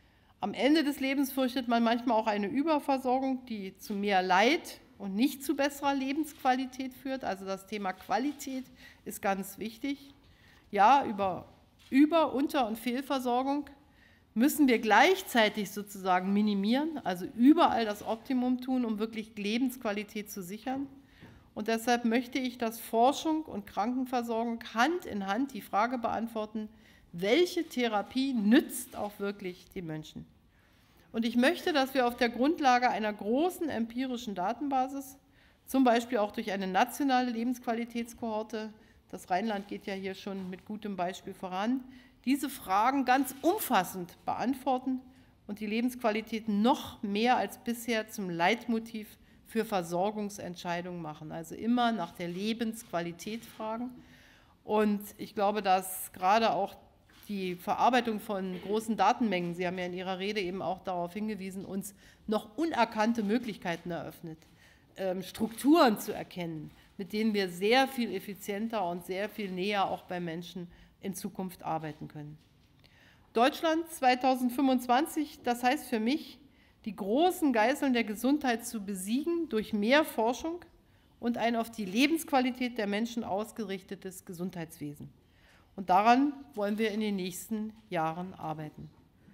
Am Ende des Lebens fürchtet man manchmal auch eine Überversorgung, die zu mehr Leid und nicht zu besserer Lebensqualität führt. Also das Thema Qualität ist ganz wichtig. Ja, über Über-, Unter- und Fehlversorgung müssen wir gleichzeitig sozusagen minimieren, also überall das Optimum tun, um wirklich Lebensqualität zu sichern. Und deshalb möchte ich, dass Forschung und Krankenversorgung Hand in Hand die Frage beantworten, welche Therapie nützt auch wirklich den Menschen. Und ich möchte, dass wir auf der Grundlage einer großen empirischen Datenbasis, zum Beispiel auch durch eine nationale Lebensqualitätskohorte, das Rheinland geht ja hier schon mit gutem Beispiel voran, diese Fragen ganz umfassend beantworten und die Lebensqualität noch mehr als bisher zum Leitmotiv für Versorgungsentscheidungen machen. Also immer nach der Lebensqualität fragen. Und ich glaube, dass gerade auch die Verarbeitung von großen Datenmengen, Sie haben ja in Ihrer Rede eben auch darauf hingewiesen, uns noch unerkannte Möglichkeiten eröffnet, ähm, Strukturen zu erkennen, mit denen wir sehr viel effizienter und sehr viel näher auch bei Menschen in Zukunft arbeiten können. Deutschland zweitausendfünfundzwanzig, das heißt für mich, die großen Geißeln der Gesundheit zu besiegen durch mehr Forschung und ein auf die Lebensqualität der Menschen ausgerichtetes Gesundheitswesen. Und daran wollen wir in den nächsten Jahren arbeiten.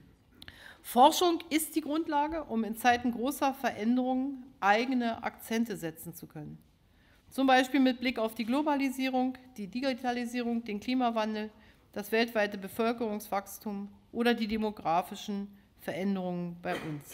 Forschung ist die Grundlage, um in Zeiten großer Veränderungen eigene Akzente setzen zu können. Zum Beispiel mit Blick auf die Globalisierung, die Digitalisierung, den Klimawandel, das weltweite Bevölkerungswachstum oder die demografischen Veränderungen bei uns.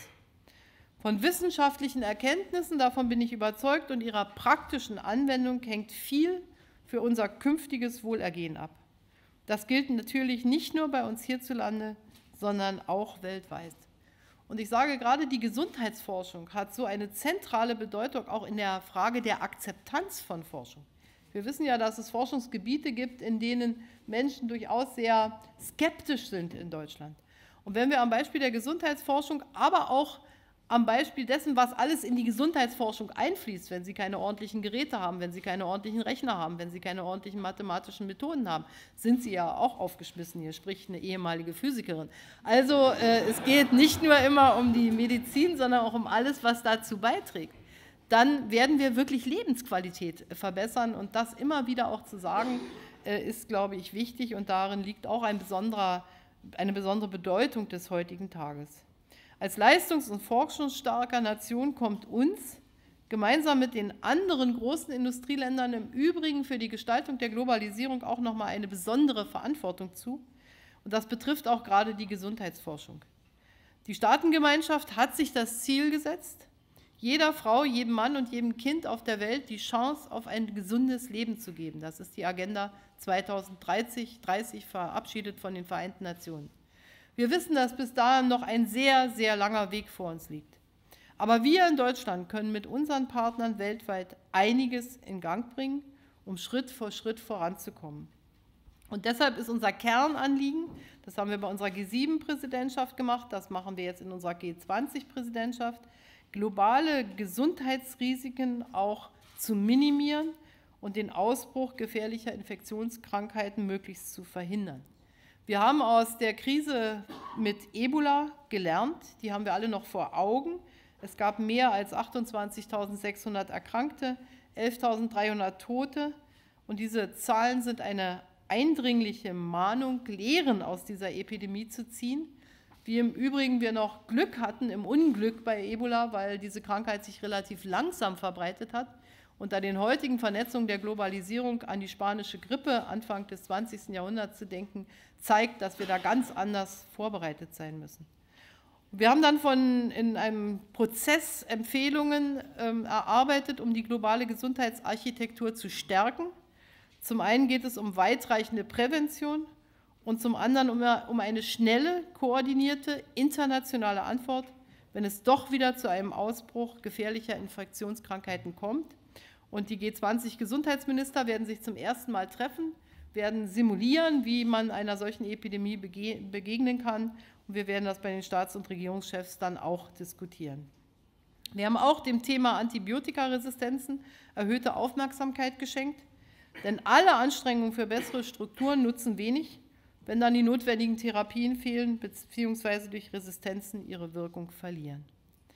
Von wissenschaftlichen Erkenntnissen, davon bin ich überzeugt, und ihrer praktischen Anwendung hängt viel für unser künftiges Wohlergehen ab. Das gilt natürlich nicht nur bei uns hierzulande, sondern auch weltweit. Und ich sage, gerade die Gesundheitsforschung hat so eine zentrale Bedeutung auch in der Frage der Akzeptanz von Forschung. Wir wissen ja, dass es Forschungsgebiete gibt, in denen Menschen durchaus sehr skeptisch sind in Deutschland. Und wenn wir am Beispiel der Gesundheitsforschung, aber auch am Beispiel dessen, was alles in die Gesundheitsforschung einfließt, wenn Sie keine ordentlichen Geräte haben, wenn Sie keine ordentlichen Rechner haben, wenn Sie keine ordentlichen mathematischen Methoden haben, sind Sie ja auch aufgeschmissen. Hier spricht eine ehemalige Physikerin. Also äh, es geht nicht nur immer um die Medizin, sondern auch um alles, was dazu beiträgt. Dann werden wir wirklich Lebensqualität verbessern. Und das immer wieder auch zu sagen, äh, ist, glaube ich, wichtig. Und darin liegt auch ein besonderer, eine besondere Bedeutung des heutigen Tages. Als leistungs- und forschungsstarker Nation kommt uns gemeinsam mit den anderen großen Industrieländern im Übrigen für die Gestaltung der Globalisierung auch noch mal eine besondere Verantwortung zu. Und das betrifft auch gerade die Gesundheitsforschung. Die Staatengemeinschaft hat sich das Ziel gesetzt, jeder Frau, jedem Mann und jedem Kind auf der Welt die Chance auf ein gesundes Leben zu geben. Das ist die Agenda zweitausenddreißig, dreißig, verabschiedet von den Vereinten Nationen. Wir wissen, dass bis dahin noch ein sehr, sehr langer Weg vor uns liegt. Aber wir in Deutschland können mit unseren Partnern weltweit einiges in Gang bringen, um Schritt für Schritt voranzukommen. Und deshalb ist unser Kernanliegen, das haben wir bei unserer G sieben Präsidentschaft gemacht, das machen wir jetzt in unserer G zwanzig Präsidentschaft, globale Gesundheitsrisiken auch zu minimieren und den Ausbruch gefährlicher Infektionskrankheiten möglichst zu verhindern. Wir haben aus der Krise mit Ebola gelernt, die haben wir alle noch vor Augen. Es gab mehr als achtundzwanzigtausendsechshundert Erkrankte, elftausenddreihundert Tote und diese Zahlen sind eine eindringliche Mahnung, Lehren aus dieser Epidemie zu ziehen. Wie im Übrigen wir noch Glück hatten im Unglück bei Ebola, weil diese Krankheit sich relativ langsam verbreitet hat. Unter den heutigen Vernetzungen der Globalisierung an die spanische Grippe Anfang des zwanzigsten Jahrhunderts zu denken, zeigt, dass wir da ganz anders vorbereitet sein müssen. Wir haben dann von, in einem Prozess Empfehlungen ähm, erarbeitet, um die globale Gesundheitsarchitektur zu stärken. Zum einen geht es um weitreichende Prävention und zum anderen um, um eine schnelle, koordinierte internationale Antwort, wenn es doch wieder zu einem Ausbruch gefährlicher Infektionskrankheiten kommt. Und die G zwanzig Gesundheitsminister werden sich zum ersten Mal treffen, werden simulieren, wie man einer solchen Epidemie begegnen kann. Und wir werden das bei den Staats- und Regierungschefs dann auch diskutieren. Wir haben auch dem Thema Antibiotikaresistenzen erhöhte Aufmerksamkeit geschenkt, denn alle Anstrengungen für bessere Strukturen nutzen wenig, wenn dann die notwendigen Therapien fehlen bzw. durch Resistenzen ihre Wirkung verlieren.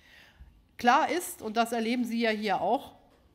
Klar ist, und das erleben Sie ja hier auch,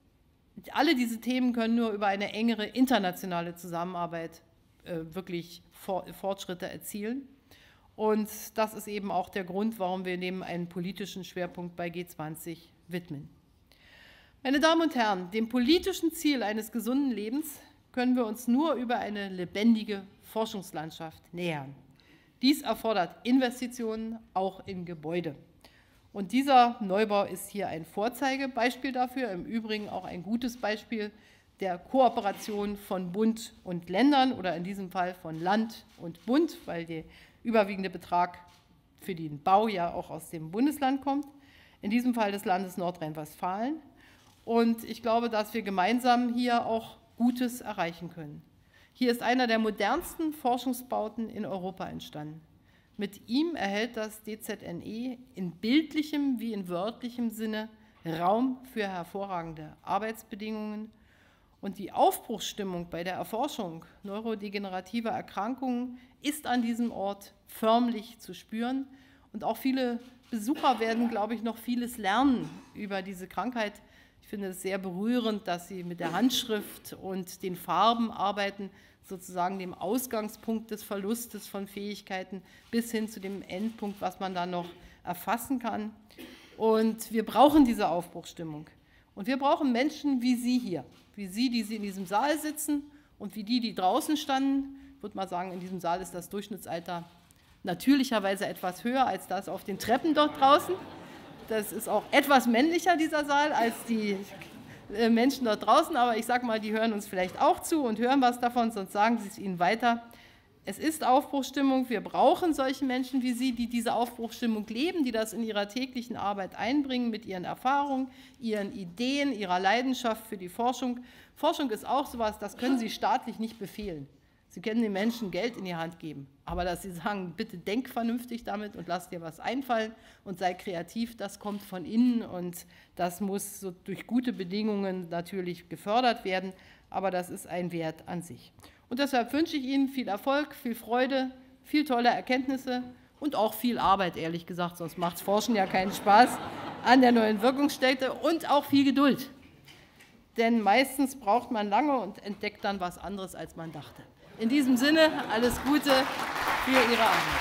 alle diese Themen können nur über eine engere internationale Zusammenarbeit äh, wirklich For- Fortschritte erzielen. Und das ist eben auch der Grund, warum wir dem einen politischen Schwerpunkt bei G zwanzig widmen. Meine Damen und Herren, dem politischen Ziel eines gesunden Lebens können wir uns nur über eine lebendige Forschungslandschaft nähern. Dies erfordert Investitionen auch in Gebäude. Und dieser Neubau ist hier ein Vorzeigebeispiel dafür, im Übrigen auch ein gutes Beispiel der Kooperation von Bund und Ländern oder in diesem Fall von Land und Bund, weil der überwiegende Betrag für den Bau ja auch aus dem Bundesland kommt, in diesem Fall des Landes Nordrhein-Westfalen. Und ich glaube, dass wir gemeinsam hier auch Gutes erreichen können. Hier ist einer der modernsten Forschungsbauten in Europa entstanden. Mit ihm erhält das D Z N E in bildlichem wie in wörtlichem Sinne Raum für hervorragende Arbeitsbedingungen. Und die Aufbruchsstimmung bei der Erforschung neurodegenerativer Erkrankungen ist an diesem Ort förmlich zu spüren. Und auch viele Besucher werden, glaube ich, noch vieles lernen über diese Krankheit. Ich finde es sehr berührend, dass Sie mit der Handschrift und den Farben arbeiten, sozusagen dem Ausgangspunkt des Verlustes von Fähigkeiten bis hin zu dem Endpunkt, was man da noch erfassen kann. Und wir brauchen diese Aufbruchsstimmung. Und wir brauchen Menschen wie Sie hier, wie Sie, die Sie in diesem Saal sitzen und wie die, die draußen standen. Ich würde mal sagen, in diesem Saal ist das Durchschnittsalter natürlicherweise etwas höher als das auf den Treppen dort draußen. Das ist auch etwas männlicher, dieser Saal, als die Menschen dort draußen. Aber ich sage mal, die hören uns vielleicht auch zu und hören was davon, sonst sagen sie es ihnen weiter. Es ist Aufbruchsstimmung. Wir brauchen solche Menschen wie Sie, die diese Aufbruchsstimmung leben, die das in ihrer täglichen Arbeit einbringen mit ihren Erfahrungen, ihren Ideen, ihrer Leidenschaft für die Forschung. Forschung ist auch sowas, das können Sie staatlich nicht befehlen. Sie können den Menschen Geld in die Hand geben, aber dass Sie sagen, bitte denk vernünftig damit und lass dir was einfallen und sei kreativ, das kommt von innen und das muss so durch gute Bedingungen natürlich gefördert werden, aber das ist ein Wert an sich. Und deshalb wünsche ich Ihnen viel Erfolg, viel Freude, viel tolle Erkenntnisse und auch viel Arbeit, ehrlich gesagt, sonst macht Forschen ja keinen Spaß, an der neuen Wirkungsstätte und auch viel Geduld. Denn meistens braucht man lange und entdeckt dann was anderes, als man dachte. In diesem Sinne, alles Gute für Ihre Arbeit.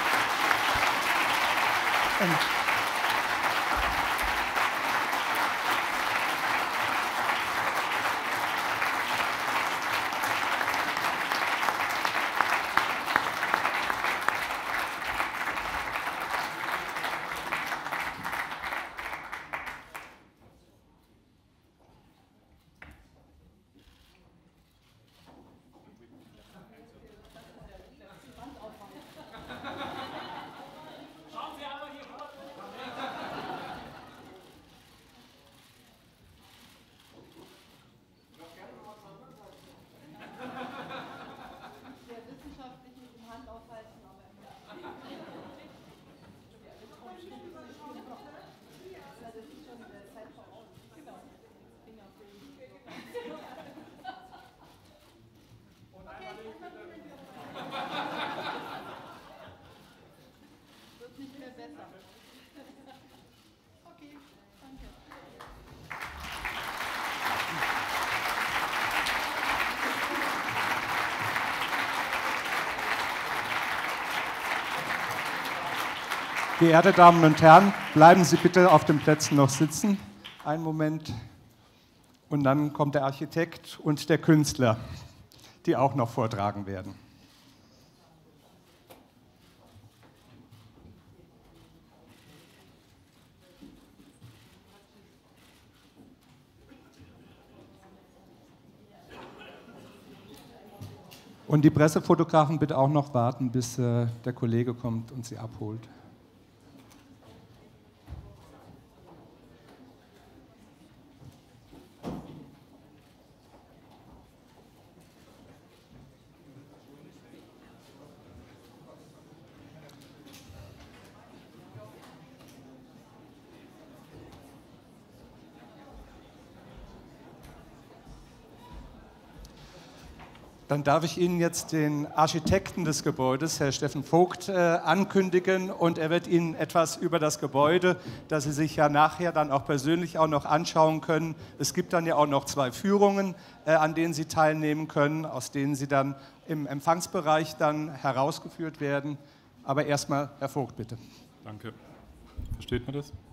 Geehrte Damen und Herren, bleiben Sie bitte auf den Plätzen noch sitzen. Einen Moment. Und dann kommt der Architekt und der Künstler, die auch noch vortragen werden. Und die Pressefotografen bitte auch noch warten, bis äh, der Kollege kommt und sie abholt. Dann darf ich Ihnen jetzt den Architekten des Gebäudes, Herr Steffen Vogt, äh, ankündigen und er wird Ihnen etwas über das Gebäude, das Sie sich ja nachher dann auch persönlich auch noch anschauen können. Es gibt dann ja auch noch zwei Führungen, äh, an denen Sie teilnehmen können, aus denen Sie dann im Empfangsbereich dann herausgeführt werden. Aber erstmal Herr Vogt, bitte. Danke. Versteht man das?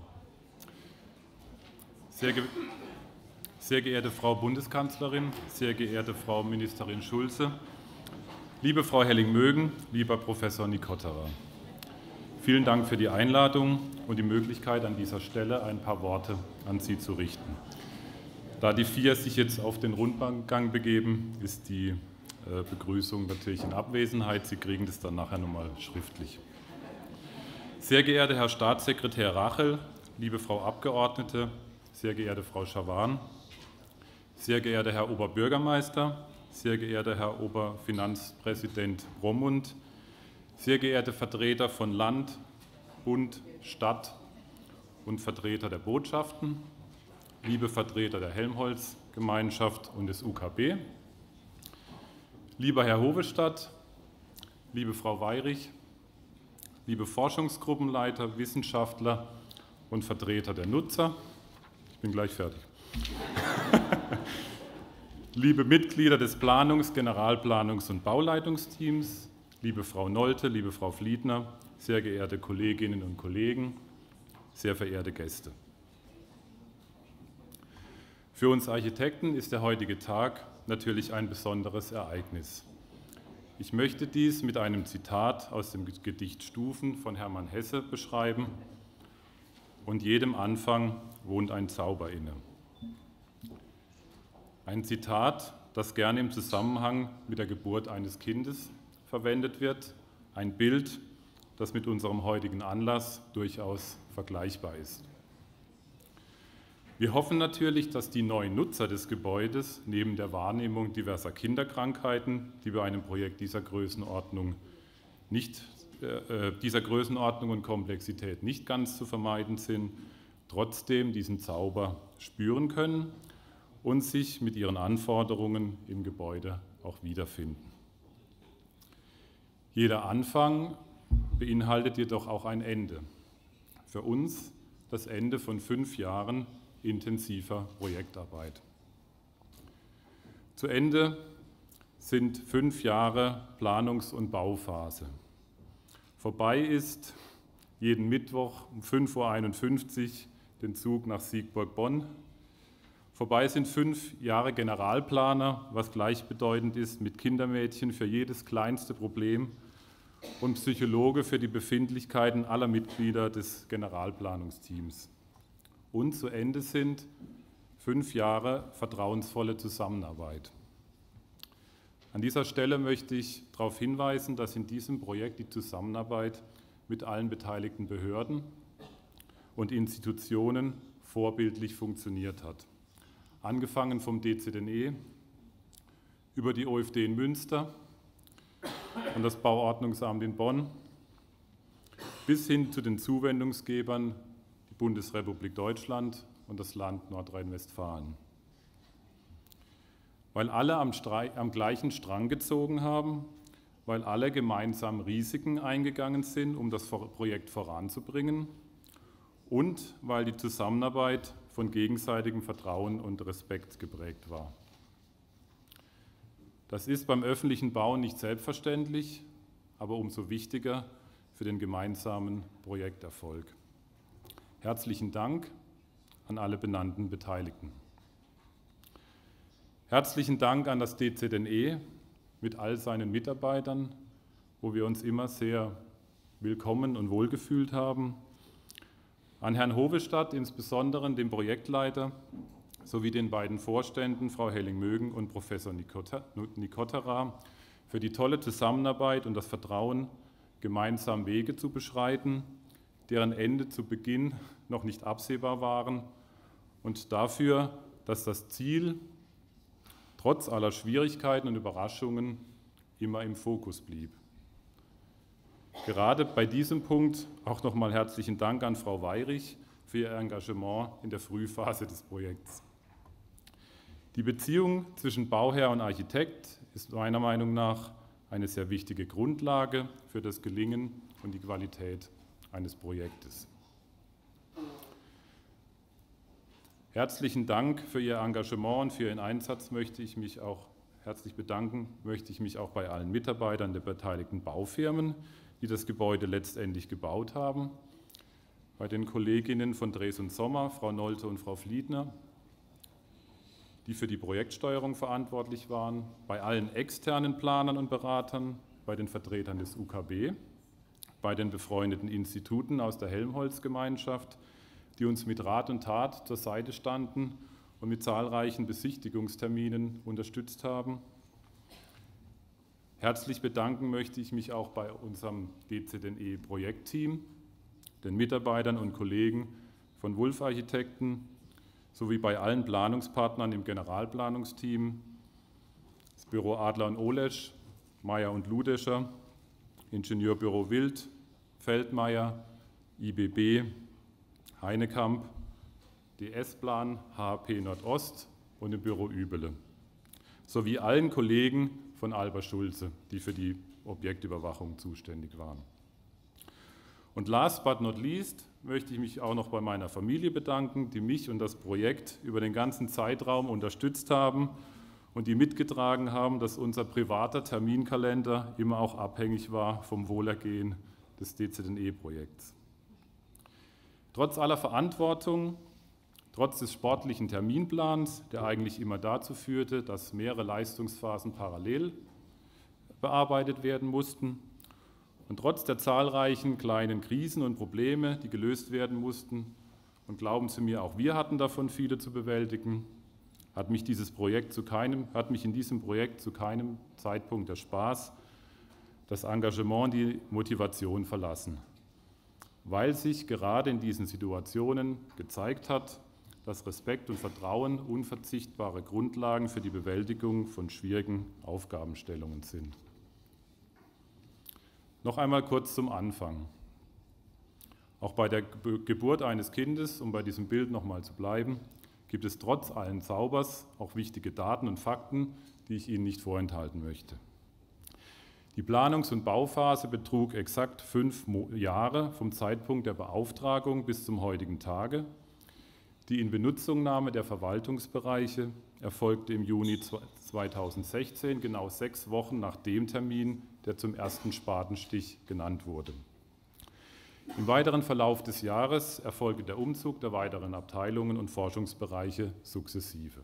Sehr ge Sehr geehrte Frau Bundeskanzlerin, sehr geehrte Frau Ministerin Schulze, liebe Frau Helling-Mögen, lieber Professor Nicotterer, vielen Dank für die Einladung und die Möglichkeit, an dieser Stelle ein paar Worte an Sie zu richten. Da die vier sich jetzt auf den Rundgang begeben, ist die Begrüßung natürlich in Abwesenheit. Sie kriegen das dann nachher nochmal schriftlich. Sehr geehrter Herr Staatssekretär Rachel, liebe Frau Abgeordnete, sehr geehrte Frau Schawan, sehr geehrter Herr Oberbürgermeister, sehr geehrter Herr Oberfinanzpräsident Brommund, sehr geehrte Vertreter von Land, Bund, Stadt und Vertreter der Botschaften, liebe Vertreter der Helmholtz-Gemeinschaft und des U K B, lieber Herr Hovestadt, liebe Frau Weyrich, liebe Forschungsgruppenleiter, Wissenschaftler und Vertreter der Nutzer, ich bin gleich fertig, liebe Mitglieder des Planungs-, Generalplanungs- und Bauleitungsteams, liebe Frau Nolte, liebe Frau Fliedner, sehr geehrte Kolleginnen und Kollegen, sehr verehrte Gäste. Für uns Architekten ist der heutige Tag natürlich ein besonderes Ereignis. Ich möchte dies mit einem Zitat aus dem Gedicht Stufen von Hermann Hesse beschreiben. Und jedem Anfang wohnt ein Zauber inne. Ein Zitat, das gerne im Zusammenhang mit der Geburt eines Kindes verwendet wird, ein Bild, das mit unserem heutigen Anlass durchaus vergleichbar ist. Wir hoffen natürlich, dass die neuen Nutzer des Gebäudes neben der Wahrnehmung diverser Kinderkrankheiten, die bei einem Projekt dieser Größenordnung, nicht, äh, dieser Größenordnung und Komplexität nicht ganz zu vermeiden sind, trotzdem diesen Zauber spüren können und sich mit ihren Anforderungen im Gebäude auch wiederfinden. Jeder Anfang beinhaltet jedoch auch ein Ende. Für uns das Ende von fünf Jahren intensiver Projektarbeit. Zu Ende sind fünf Jahre Planungs- und Bauphase. Vorbei ist jeden Mittwoch um fünf Uhr einundfünfzig den Zug nach Siegburg-Bonn. Vorbei sind fünf Jahre Generalplaner, was gleichbedeutend ist mit Kindermädchen für jedes kleinste Problem und Psychologe für die Befindlichkeiten aller Mitglieder des Generalplanungsteams. Und zu Ende sind fünf Jahre vertrauensvolle Zusammenarbeit. An dieser Stelle möchte ich darauf hinweisen, dass in diesem Projekt die Zusammenarbeit mit allen beteiligten Behörden und Institutionen vorbildlich funktioniert hat. Angefangen vom D Z N E, über die O F D in Münster und das Bauordnungsamt in Bonn, bis hin zu den Zuwendungsgebern, die Bundesrepublik Deutschland und das Land Nordrhein-Westfalen. Weil alle am, Streit, am gleichen Strang gezogen haben, weil alle gemeinsam Risiken eingegangen sind, um das Projekt voranzubringen und weil die Zusammenarbeit von gegenseitigem Vertrauen und Respekt geprägt war. Das ist beim öffentlichen Bau nicht selbstverständlich, aber umso wichtiger für den gemeinsamen Projekterfolg. Herzlichen Dank an alle benannten Beteiligten. Herzlichen Dank an das D Z N E mit all seinen Mitarbeitern, wo wir uns immer sehr willkommen und wohlgefühlt haben. An Herrn Hovestadt, insbesondere dem Projektleiter, sowie den beiden Vorständen, Frau Helling-Mögen und Professor Nicotera, für die tolle Zusammenarbeit und das Vertrauen, gemeinsam Wege zu beschreiten, deren Ende zu Beginn noch nicht absehbar waren, und dafür, dass das Ziel trotz aller Schwierigkeiten und Überraschungen immer im Fokus blieb. Gerade bei diesem Punkt auch nochmal herzlichen Dank an Frau Weyrich für ihr Engagement in der Frühphase des Projekts. Die Beziehung zwischen Bauherr und Architekt ist meiner Meinung nach eine sehr wichtige Grundlage für das Gelingen und die Qualität eines Projektes. Herzlichen Dank für Ihr Engagement und für Ihren Einsatz möchte ich mich auch herzlich bedanken, möchte ich mich auch bei allen Mitarbeitern der beteiligten Baufirmen, die das Gebäude letztendlich gebaut haben, bei den Kolleginnen von Drees und Sommer, Frau Nolte und Frau Fliedner, die für die Projektsteuerung verantwortlich waren, bei allen externen Planern und Beratern, bei den Vertretern des U K B, bei den befreundeten Instituten aus der Helmholtz-Gemeinschaft, die uns mit Rat und Tat zur Seite standen und mit zahlreichen Besichtigungsterminen unterstützt haben. Herzlich bedanken möchte ich mich auch bei unserem D Z N E-Projektteam, den Mitarbeitern und Kollegen von Wulff Architekten sowie bei allen Planungspartnern im Generalplanungsteam. Büro Adler und Olesch, Meyer und Ludescher, Ingenieurbüro Wild, Feldmeier, I B B, Heinekamp, D S-Plan, H P Nordost und im Büro Übele, sowie allen Kollegen von Alba Schulze, die für die Objektüberwachung zuständig waren. Und last but not least möchte ich mich auch noch bei meiner Familie bedanken, die mich und das Projekt über den ganzen Zeitraum unterstützt haben und die mitgetragen haben, dass unser privater Terminkalender immer auch abhängig war vom Wohlergehen des D Z N E-Projekts. Trotz aller Verantwortung, trotz des sportlichen Terminplans, der eigentlich immer dazu führte, dass mehrere Leistungsphasen parallel bearbeitet werden mussten, und trotz der zahlreichen kleinen Krisen und Probleme, die gelöst werden mussten, und glauben Sie mir, auch wir hatten davon viele zu bewältigen, hat mich, dieses Projekt zu keinem, hat mich in diesem Projekt zu keinem Zeitpunkt der Spaß, das Engagement, die Motivation verlassen, weil sich gerade in diesen Situationen gezeigt hat, dass Respekt und Vertrauen unverzichtbare Grundlagen für die Bewältigung von schwierigen Aufgabenstellungen sind. Noch einmal kurz zum Anfang. Auch bei der Geburt eines Kindes, um bei diesem Bild noch mal zu bleiben, gibt es trotz allen Zaubers auch wichtige Daten und Fakten, die ich Ihnen nicht vorenthalten möchte. Die Planungs- und Bauphase betrug exakt fünf Jahre vom Zeitpunkt der Beauftragung bis zum heutigen Tage. Die Inbenutzungnahme der Verwaltungsbereiche erfolgte im Juni zweitausendsechzehn, genau sechs Wochen nach dem Termin, der zum ersten Spatenstich genannt wurde. Im weiteren Verlauf des Jahres erfolgte der Umzug der weiteren Abteilungen und Forschungsbereiche sukzessive.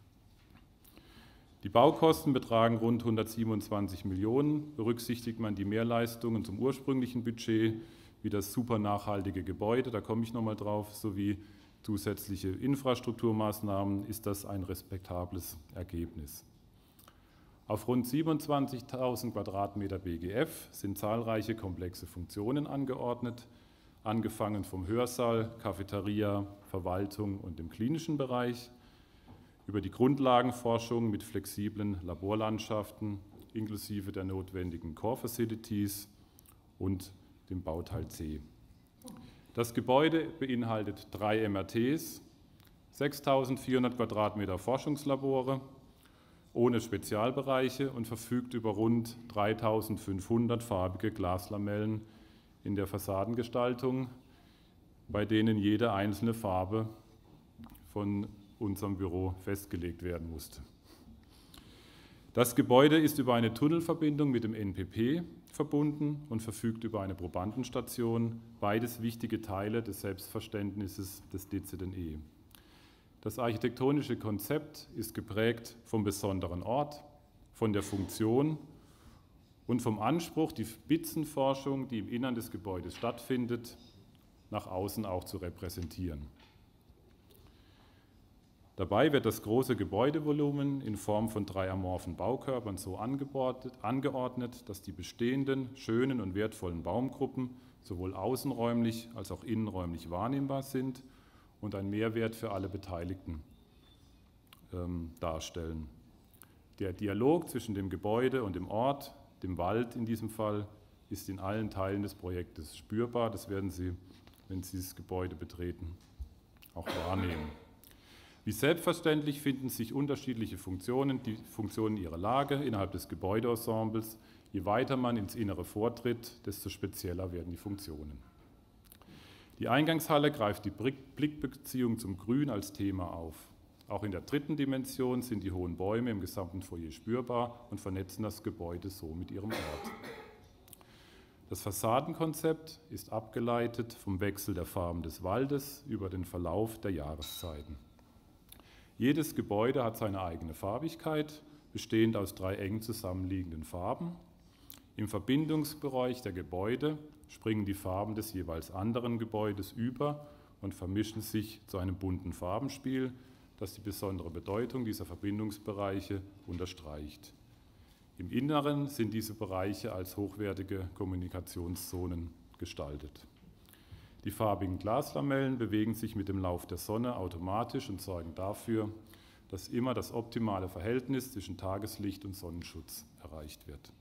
Die Baukosten betragen rund hundertsiebenundzwanzig Millionen, berücksichtigt man die Mehrleistungen zum ursprünglichen Budget, wie das super nachhaltige Gebäude, da komme ich noch mal drauf, sowie zusätzliche Infrastrukturmaßnahmen, ist das ein respektables Ergebnis. Auf rund siebenundzwanzigtausend Quadratmeter B G F sind zahlreiche komplexe Funktionen angeordnet, angefangen vom Hörsaal, Cafeteria, Verwaltung und dem klinischen Bereich, über die Grundlagenforschung mit flexiblen Laborlandschaften inklusive der notwendigen Core Facilities und dem Bauteil C. Das Gebäude beinhaltet drei M R Ts, sechstausendvierhundert Quadratmeter Forschungslabore ohne Spezialbereiche und verfügt über rund dreitausendfünfhundert farbige Glaslamellen in der Fassadengestaltung, bei denen jede einzelne Farbe von unserem Büro festgelegt werden musste. Das Gebäude ist über eine Tunnelverbindung mit dem N P P verbunden und verfügt über eine Probandenstation, beides wichtige Teile des Selbstverständnisses des D Z N E. Das architektonische Konzept ist geprägt vom besonderen Ort, von der Funktion und vom Anspruch, die Spitzenforschung, die im Innern des Gebäudes stattfindet, nach außen auch zu repräsentieren. Dabei wird das große Gebäudevolumen in Form von drei amorphen Baukörpern so angeordnet, dass die bestehenden, schönen und wertvollen Baumgruppen sowohl außenräumlich als auch innenräumlich wahrnehmbar sind und einen Mehrwert für alle Beteiligten ähm, darstellen. Der Dialog zwischen dem Gebäude und dem Ort, dem Wald in diesem Fall, ist in allen Teilen des Projektes spürbar. Das werden Sie, wenn Sie das Gebäude betreten, auch wahrnehmen. Wie selbstverständlich finden sich unterschiedliche Funktionen, die Funktionen ihrer Lage innerhalb des Gebäudeensembles. Je weiter man ins Innere vortritt, desto spezieller werden die Funktionen. Die Eingangshalle greift die Blickbeziehung zum Grün als Thema auf. Auch in der dritten Dimension sind die hohen Bäume im gesamten Foyer spürbar und vernetzen das Gebäude so mit ihrem Ort. Das Fassadenkonzept ist abgeleitet vom Wechsel der Farben des Waldes über den Verlauf der Jahreszeiten. Jedes Gebäude hat seine eigene Farbigkeit, bestehend aus drei eng zusammenliegenden Farben. Im Verbindungsbereich der Gebäude springen die Farben des jeweils anderen Gebäudes über und vermischen sich zu einem bunten Farbenspiel, das die besondere Bedeutung dieser Verbindungsbereiche unterstreicht. Im Inneren sind diese Bereiche als hochwertige Kommunikationszonen gestaltet. Die farbigen Glaslamellen bewegen sich mit dem Lauf der Sonne automatisch und sorgen dafür, dass immer das optimale Verhältnis zwischen Tageslicht und Sonnenschutz erreicht wird.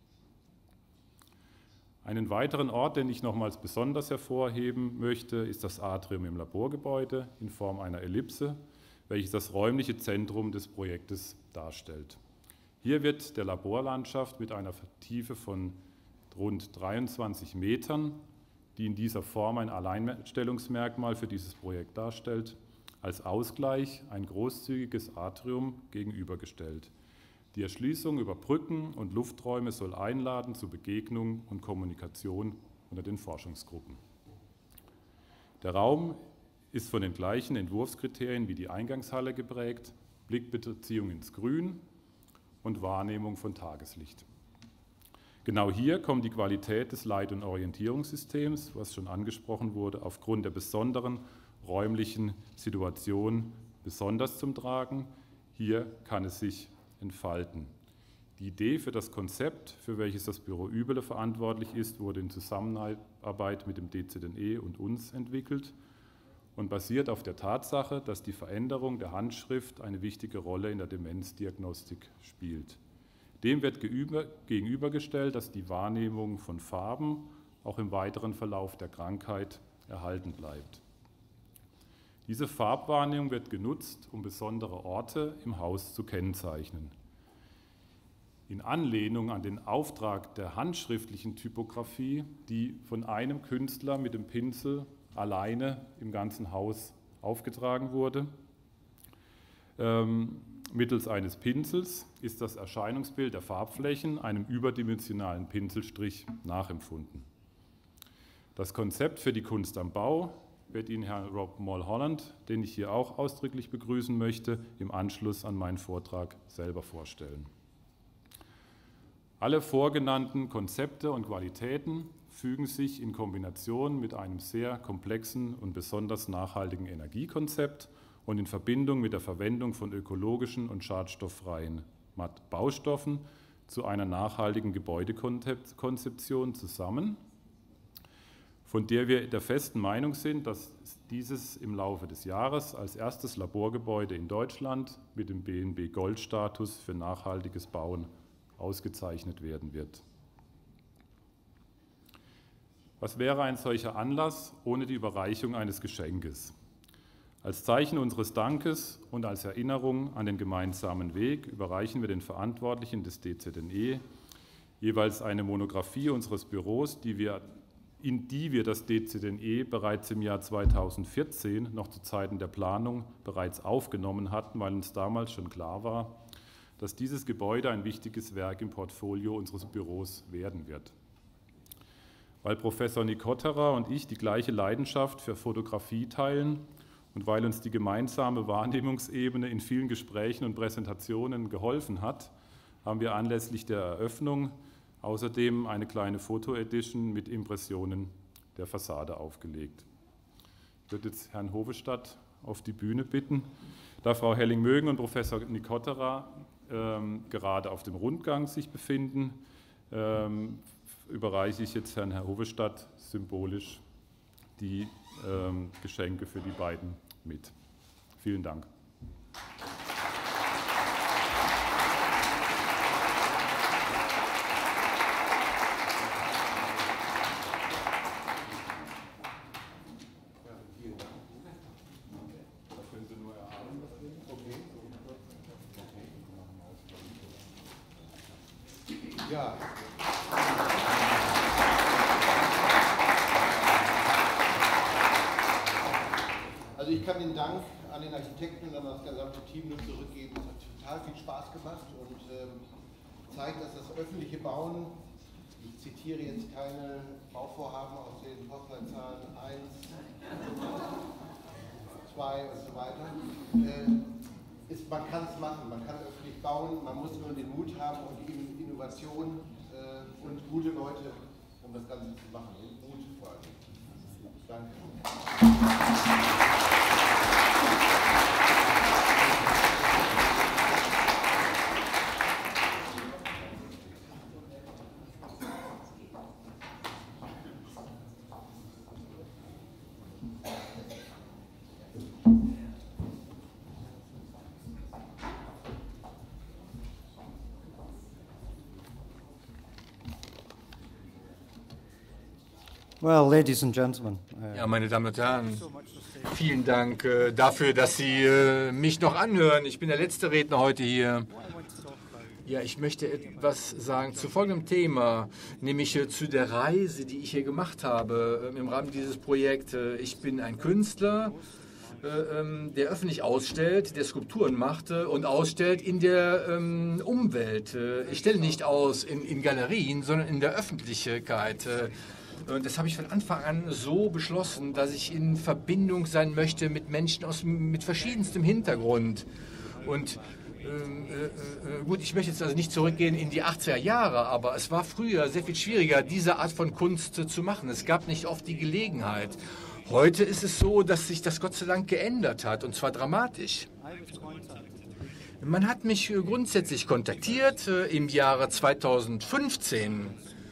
Einen weiteren Ort, den ich nochmals besonders hervorheben möchte, ist das Atrium im Laborgebäude in Form einer Ellipse, welches das räumliche Zentrum des Projektes darstellt. Hier wird der Laborlandschaft mit einer Tiefe von rund dreiundzwanzig Metern, die in dieser Form ein Alleinstellungsmerkmal für dieses Projekt darstellt, als Ausgleich ein großzügiges Atrium gegenübergestellt. Die Erschließung über Brücken und Lufträume soll einladen zu Begegnung und Kommunikation unter den Forschungsgruppen. Der Raum ist von den gleichen Entwurfskriterien wie die Eingangshalle geprägt: Blickbeziehung ins Grün und Wahrnehmung von Tageslicht. Genau hier kommt die Qualität des Leit- und Orientierungssystems, was schon angesprochen wurde, aufgrund der besonderen räumlichen Situation besonders zum Tragen. Hier kann es sich entfalten. Die Idee für das Konzept, für welches das Büro Übele verantwortlich ist, wurde in Zusammenarbeit mit dem D Z N E und uns entwickelt und basiert auf der Tatsache, dass die Veränderung der Handschrift eine wichtige Rolle in der Demenzdiagnostik spielt. Dem wird gegenübergestellt, dass die Wahrnehmung von Farben auch im weiteren Verlauf der Krankheit erhalten bleibt. Diese Farbwahrnehmung wird genutzt, um besondere Orte im Haus zu kennzeichnen. In Anlehnung an den Auftrag der handschriftlichen Typografie, die von einem Künstler mit dem Pinsel alleine im ganzen Haus aufgetragen wurde, ähm, mittels eines Pinsels ist das Erscheinungsbild der Farbflächen einem überdimensionalen Pinselstrich nachempfunden. Das Konzept für die Kunst am Bau wird Ihnen Herr Rob Mulholland, den ich hier auch ausdrücklich begrüßen möchte, im Anschluss an meinen Vortrag selber vorstellen. Alle vorgenannten Konzepte und Qualitäten fügen sich in Kombination mit einem sehr komplexen und besonders nachhaltigen Energiekonzept und in Verbindung mit der Verwendung von ökologischen und schadstofffreien Baustoffen zu einer nachhaltigen Gebäudekonzeption zusammen, von der wir der festen Meinung sind, dass dieses im Laufe des Jahres als erstes Laborgebäude in Deutschland mit dem B N B Gold-Status für nachhaltiges Bauen ausgezeichnet werden wird. Was wäre ein solcher Anlass ohne die Überreichung eines Geschenkes? Als Zeichen unseres Dankes und als Erinnerung an den gemeinsamen Weg überreichen wir den Verantwortlichen des D Z N E jeweils eine Monographie unseres Büros, die wir in die wir das D Z N E bereits im Jahr zweitausendvierzehn, noch zu Zeiten der Planung, bereits aufgenommen hatten, weil uns damals schon klar war, dass dieses Gebäude ein wichtiges Werk im Portfolio unseres Büros werden wird. Weil Professor Nikotterer und ich die gleiche Leidenschaft für Fotografie teilen und weil uns die gemeinsame Wahrnehmungsebene in vielen Gesprächen und Präsentationen geholfen hat, haben wir anlässlich der Eröffnung außerdem eine kleine Foto-Edition mit Impressionen der Fassade aufgelegt. Ich würde jetzt Herrn Hovestadt auf die Bühne bitten. Da Frau Helling-Mögen und Professor Nikotterer ähm, gerade auf dem Rundgang sich befinden, ähm, überreiche ich jetzt Herrn Hovestadt symbolisch die ähm, Geschenke für die beiden mit. Vielen Dank. Ja. Also ich kann den Dank an den Architekten und an das gesamte Team nur zurückgeben. Es hat total viel Spaß gemacht und ähm, zeigt, dass das öffentliche Bauen, ich zitiere jetzt keine Bauvorhaben aus den Postleitzahlen eins, zwei und so weiter, äh, ist, man kann es machen, man kann öffentlich bauen, man muss nur den Mut haben und die Innovation äh, und gute Leute, um das Ganze zu machen. Und Mut vor allem. Danke. Well, ladies and gentlemen. Uh, ja, meine Damen und Herren, vielen Dank äh, dafür, dass Sie äh, mich noch anhören. Ich bin der letzte Redner heute hier. Ja, ich möchte etwas sagen zu folgendem Thema, nämlich äh, zu der Reise, die ich hier gemacht habe äh, im Rahmen dieses Projekts. Äh, ich bin ein Künstler, äh, ähm, der öffentlich ausstellt, der Skulpturen macht äh, und ausstellt in der ähm, Umwelt. Äh, ich stelle nicht aus in, in Galerien, sondern in der Öffentlichkeit. Äh, Und das habe ich von Anfang an so beschlossen, dass ich in Verbindung sein möchte mit Menschen aus, mit verschiedenstem Hintergrund. Und äh, äh, gut, ich möchte jetzt also nicht zurückgehen in die achtziger Jahre, aber es war früher sehr viel schwieriger, diese Art von Kunst zu machen. Es gab nicht oft die Gelegenheit. Heute ist es so, dass sich das Gott sei Dank geändert hat, und zwar dramatisch. Man hat mich grundsätzlich kontaktiert äh, im Jahre zweitausendfünfzehn.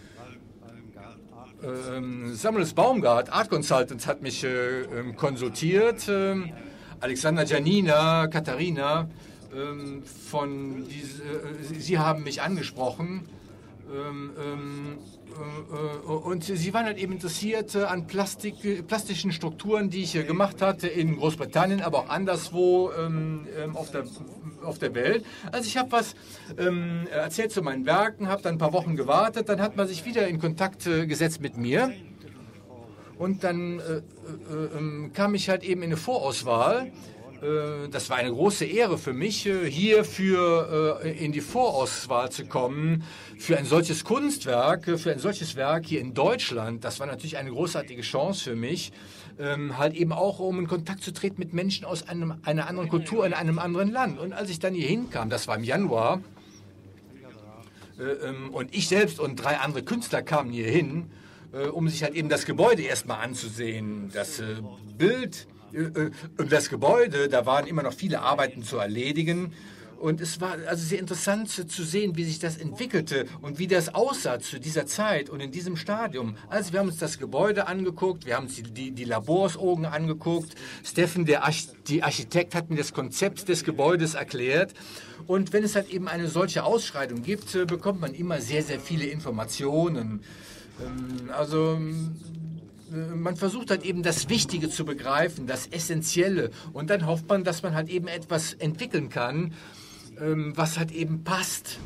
Ähm, Samuel Baumgart, Art Consultants, hat mich äh, ähm, konsultiert. Ähm, Alexander Janina, Katharina, ähm, von diese, äh, sie haben mich angesprochen. Ähm, ähm, äh, äh, und sie waren halt eben interessiert äh, an Plastik, plastischen Strukturen, die ich äh, gemacht hatte in Großbritannien, aber auch anderswo ähm, ähm, auf der auf der Welt. Also ich habe was ähm, erzählt zu meinen Werken, habe dann ein paar Wochen gewartet, dann hat man sich wieder in Kontakt äh, gesetzt mit mir und dann äh, äh, äh, kam ich halt eben in eine Vorauswahl. Äh, das war eine große Ehre für mich, äh, hier für, äh, in die Vorauswahl zu kommen für ein solches Kunstwerk, äh, für ein solches Werk hier in Deutschland. Das war natürlich eine großartige Chance für mich. Ähm, halt eben auch, um in Kontakt zu treten mit Menschen aus einem, einer anderen Kultur, in einem anderen Land. Und als ich dann hier hinkam, das war im Januar, äh, ähm, und ich selbst und drei andere Künstler kamen hier hin, äh, um sich halt eben das Gebäude erstmal anzusehen. Das äh, Bild äh, äh, und das Gebäude, da waren immer noch viele Arbeiten zu erledigen. Und es war also sehr interessant zu sehen, wie sich das entwickelte und wie das aussah zu dieser Zeit und in diesem Stadium. Also wir haben uns das Gebäude angeguckt, wir haben uns die, die, die Laborsogen angeguckt. Steffen, der Arch die Architekt, hat mir das Konzept des Gebäudes erklärt. Und wenn es halt eben eine solche Ausschreibung gibt, bekommt man immer sehr, sehr viele Informationen. Also man versucht halt eben das Wichtige zu begreifen, das Essentielle. Und dann hofft man, dass man halt eben etwas entwickeln kann, was halt eben passt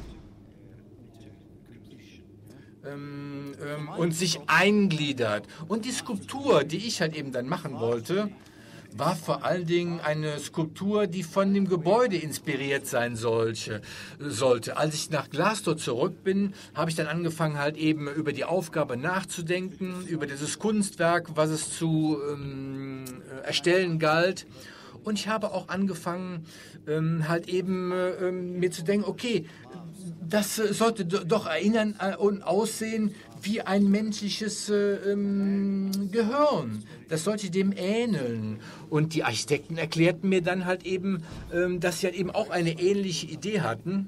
ähm, ähm, und sich eingliedert. Und die Skulptur, die ich halt eben dann machen wollte, war vor allen Dingen eine Skulptur, die von dem Gebäude inspiriert sein solche, sollte. Als ich nach Glasgow zurück bin, habe ich dann angefangen, halt eben über die Aufgabe nachzudenken, über dieses Kunstwerk, was es zu ähm, erstellen galt. Und ich habe auch angefangen, ähm, halt eben äh, mir zu denken, okay, das äh, sollte doch erinnern äh, und aussehen wie ein menschliches äh, ähm, Gehirn. Das sollte dem ähneln. Und die Architekten erklärten mir dann halt eben, ähm, dass sie halt eben auch eine ähnliche Idee hatten.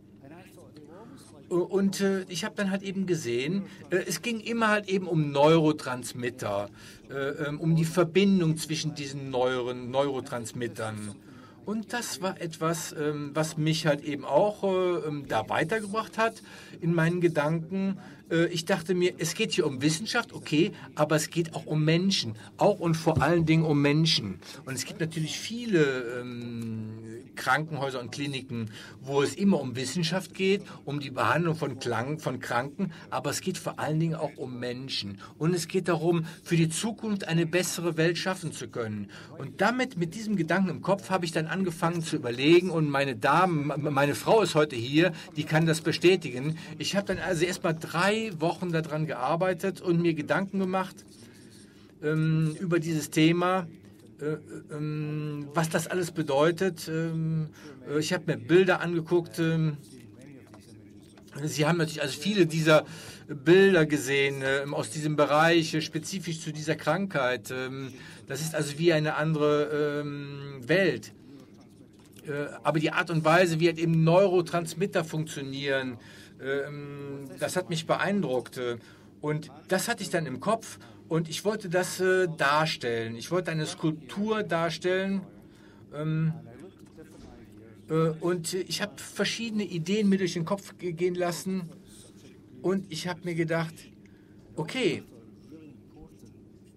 Und äh, ich habe dann halt eben gesehen, äh, es ging immer halt eben um Neurotransmitter, äh, um die Verbindung zwischen diesen Neuren, Neurotransmittern. Und das war etwas, ähm, was mich halt eben auch äh, da weitergebracht hat in meinen Gedanken. Äh, ich dachte mir, es geht hier um Wissenschaft, okay, aber es geht auch um Menschen, auch und vor allen Dingen um Menschen. Und es gibt natürlich viele ähm, Krankenhäuser und Kliniken, wo es immer um Wissenschaft geht, um die Behandlung von, Klang, von Kranken, aber es geht vor allen Dingen auch um Menschen. Und es geht darum, für die Zukunft eine bessere Welt schaffen zu können. Und damit, mit diesem Gedanken im Kopf, habe ich dann angefangen zu überlegen, und meine Dame, meine Frau ist heute hier, die kann das bestätigen. Ich habe dann also erst mal drei Wochen daran gearbeitet und mir Gedanken gemacht ähm, über dieses Thema. Äh, ähm, was das alles bedeutet. Ähm, äh, ich habe mir Bilder angeguckt. Ähm, Sie haben natürlich also viele dieser Bilder gesehen äh, aus diesem Bereich, äh, spezifisch zu dieser Krankheit. Ähm, das ist also wie eine andere ähm, Welt. Äh, aber die Art und Weise, wie halt eben Neurotransmitter funktionieren, ähm, das hat mich beeindruckt. Und das hatte ich dann im Kopf. Und ich wollte das äh, darstellen. Ich wollte eine Skulptur darstellen. Ähm, äh, und ich habe verschiedene Ideen mir durch den Kopf gehen lassen. Und ich habe mir gedacht, okay,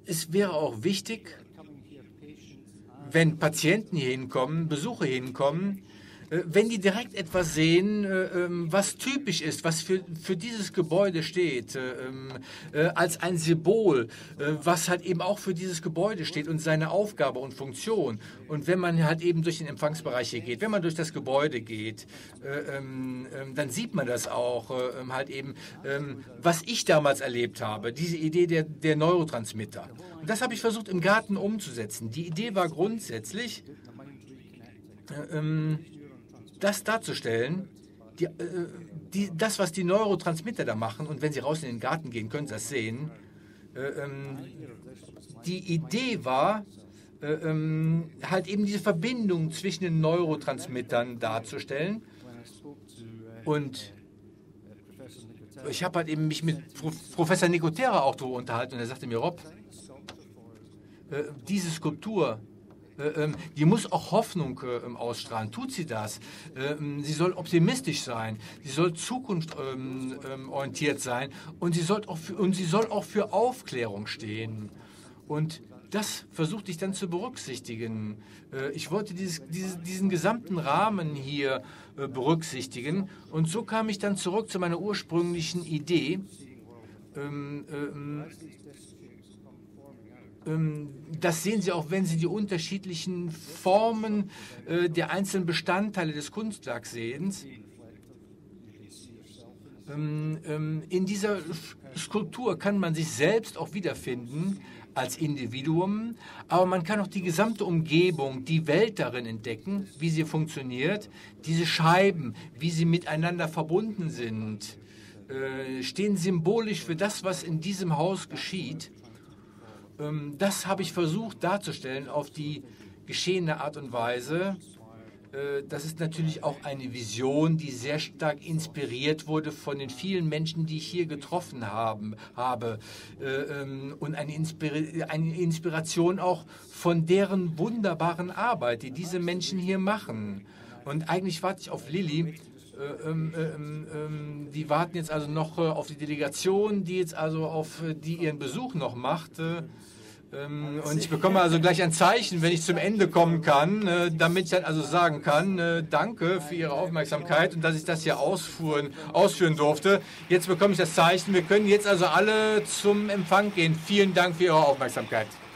es wäre auch wichtig, wenn Patienten hier hinkommen, Besucher hier hinkommen, wenn die direkt etwas sehen, was typisch ist, was für, für dieses Gebäude steht, als ein Symbol, was halt eben auch für dieses Gebäude steht und seine Aufgabe und Funktion. Und wenn man halt eben durch den Empfangsbereich hier geht, wenn man durch das Gebäude geht, dann sieht man das auch halt eben, was ich damals erlebt habe, diese Idee der, der Neurotransmitter. Und das habe ich versucht im Garten umzusetzen. Die Idee war grundsätzlich, ähm, das darzustellen, die, äh, die, das, was die Neurotransmitter da machen, und wenn Sie raus in den Garten gehen, können Sie das sehen. Äh, ähm, die Idee war, äh, ähm, halt eben diese Verbindung zwischen den Neurotransmittern darzustellen. Und ich habe halt eben mich mit Pro Professor Nicotera auch darüber unterhalten, und er sagte mir, Rob, äh, diese Skulptur, die muss auch Hoffnung äh, ausstrahlen. Tut sie das? Ähm, sie soll optimistisch sein. Sie soll zukunftsorientiert ähm, sein. Und sie, soll auch für, und sie soll auch für Aufklärung stehen. Und das versuchte ich dann zu berücksichtigen. Äh, ich wollte dieses, dieses, diesen gesamten Rahmen hier äh, berücksichtigen. Und so kam ich dann zurück zu meiner ursprünglichen Idee. Ähm, ähm, Das sehen Sie auch, wenn Sie die unterschiedlichen Formen äh, der einzelnen Bestandteile des Kunstwerks sehen. Ähm, ähm, in dieser Skulptur kann man sich selbst auch wiederfinden als Individuum, aber man kann auch die gesamte Umgebung, die Welt darin entdecken, wie sie funktioniert, diese Scheiben, wie sie miteinander verbunden sind, äh, stehen symbolisch für das, was in diesem Haus geschieht. Das habe ich versucht darzustellen auf die geschehene Art und Weise. Das ist natürlich auch eine Vision, die sehr stark inspiriert wurde von den vielen Menschen, die ich hier getroffen haben, habe. Und eine, Inspir- eine Inspiration auch von deren wunderbaren Arbeit, die diese Menschen hier machen. Und eigentlich warte ich auf Lilly. Ähm, ähm, ähm, die warten jetzt also noch äh, auf die Delegation, die jetzt also auf äh, die ihren Besuch noch macht. Äh, ähm, und ich bekomme also gleich ein Zeichen, wenn ich zum Ende kommen kann, äh, damit ich dann also sagen kann, äh, danke für Ihre Aufmerksamkeit und dass ich das hier ausführen, ausführen durfte. Jetzt bekomme ich das Zeichen. Wir können jetzt also alle zum Empfang gehen. Vielen Dank für Ihre Aufmerksamkeit.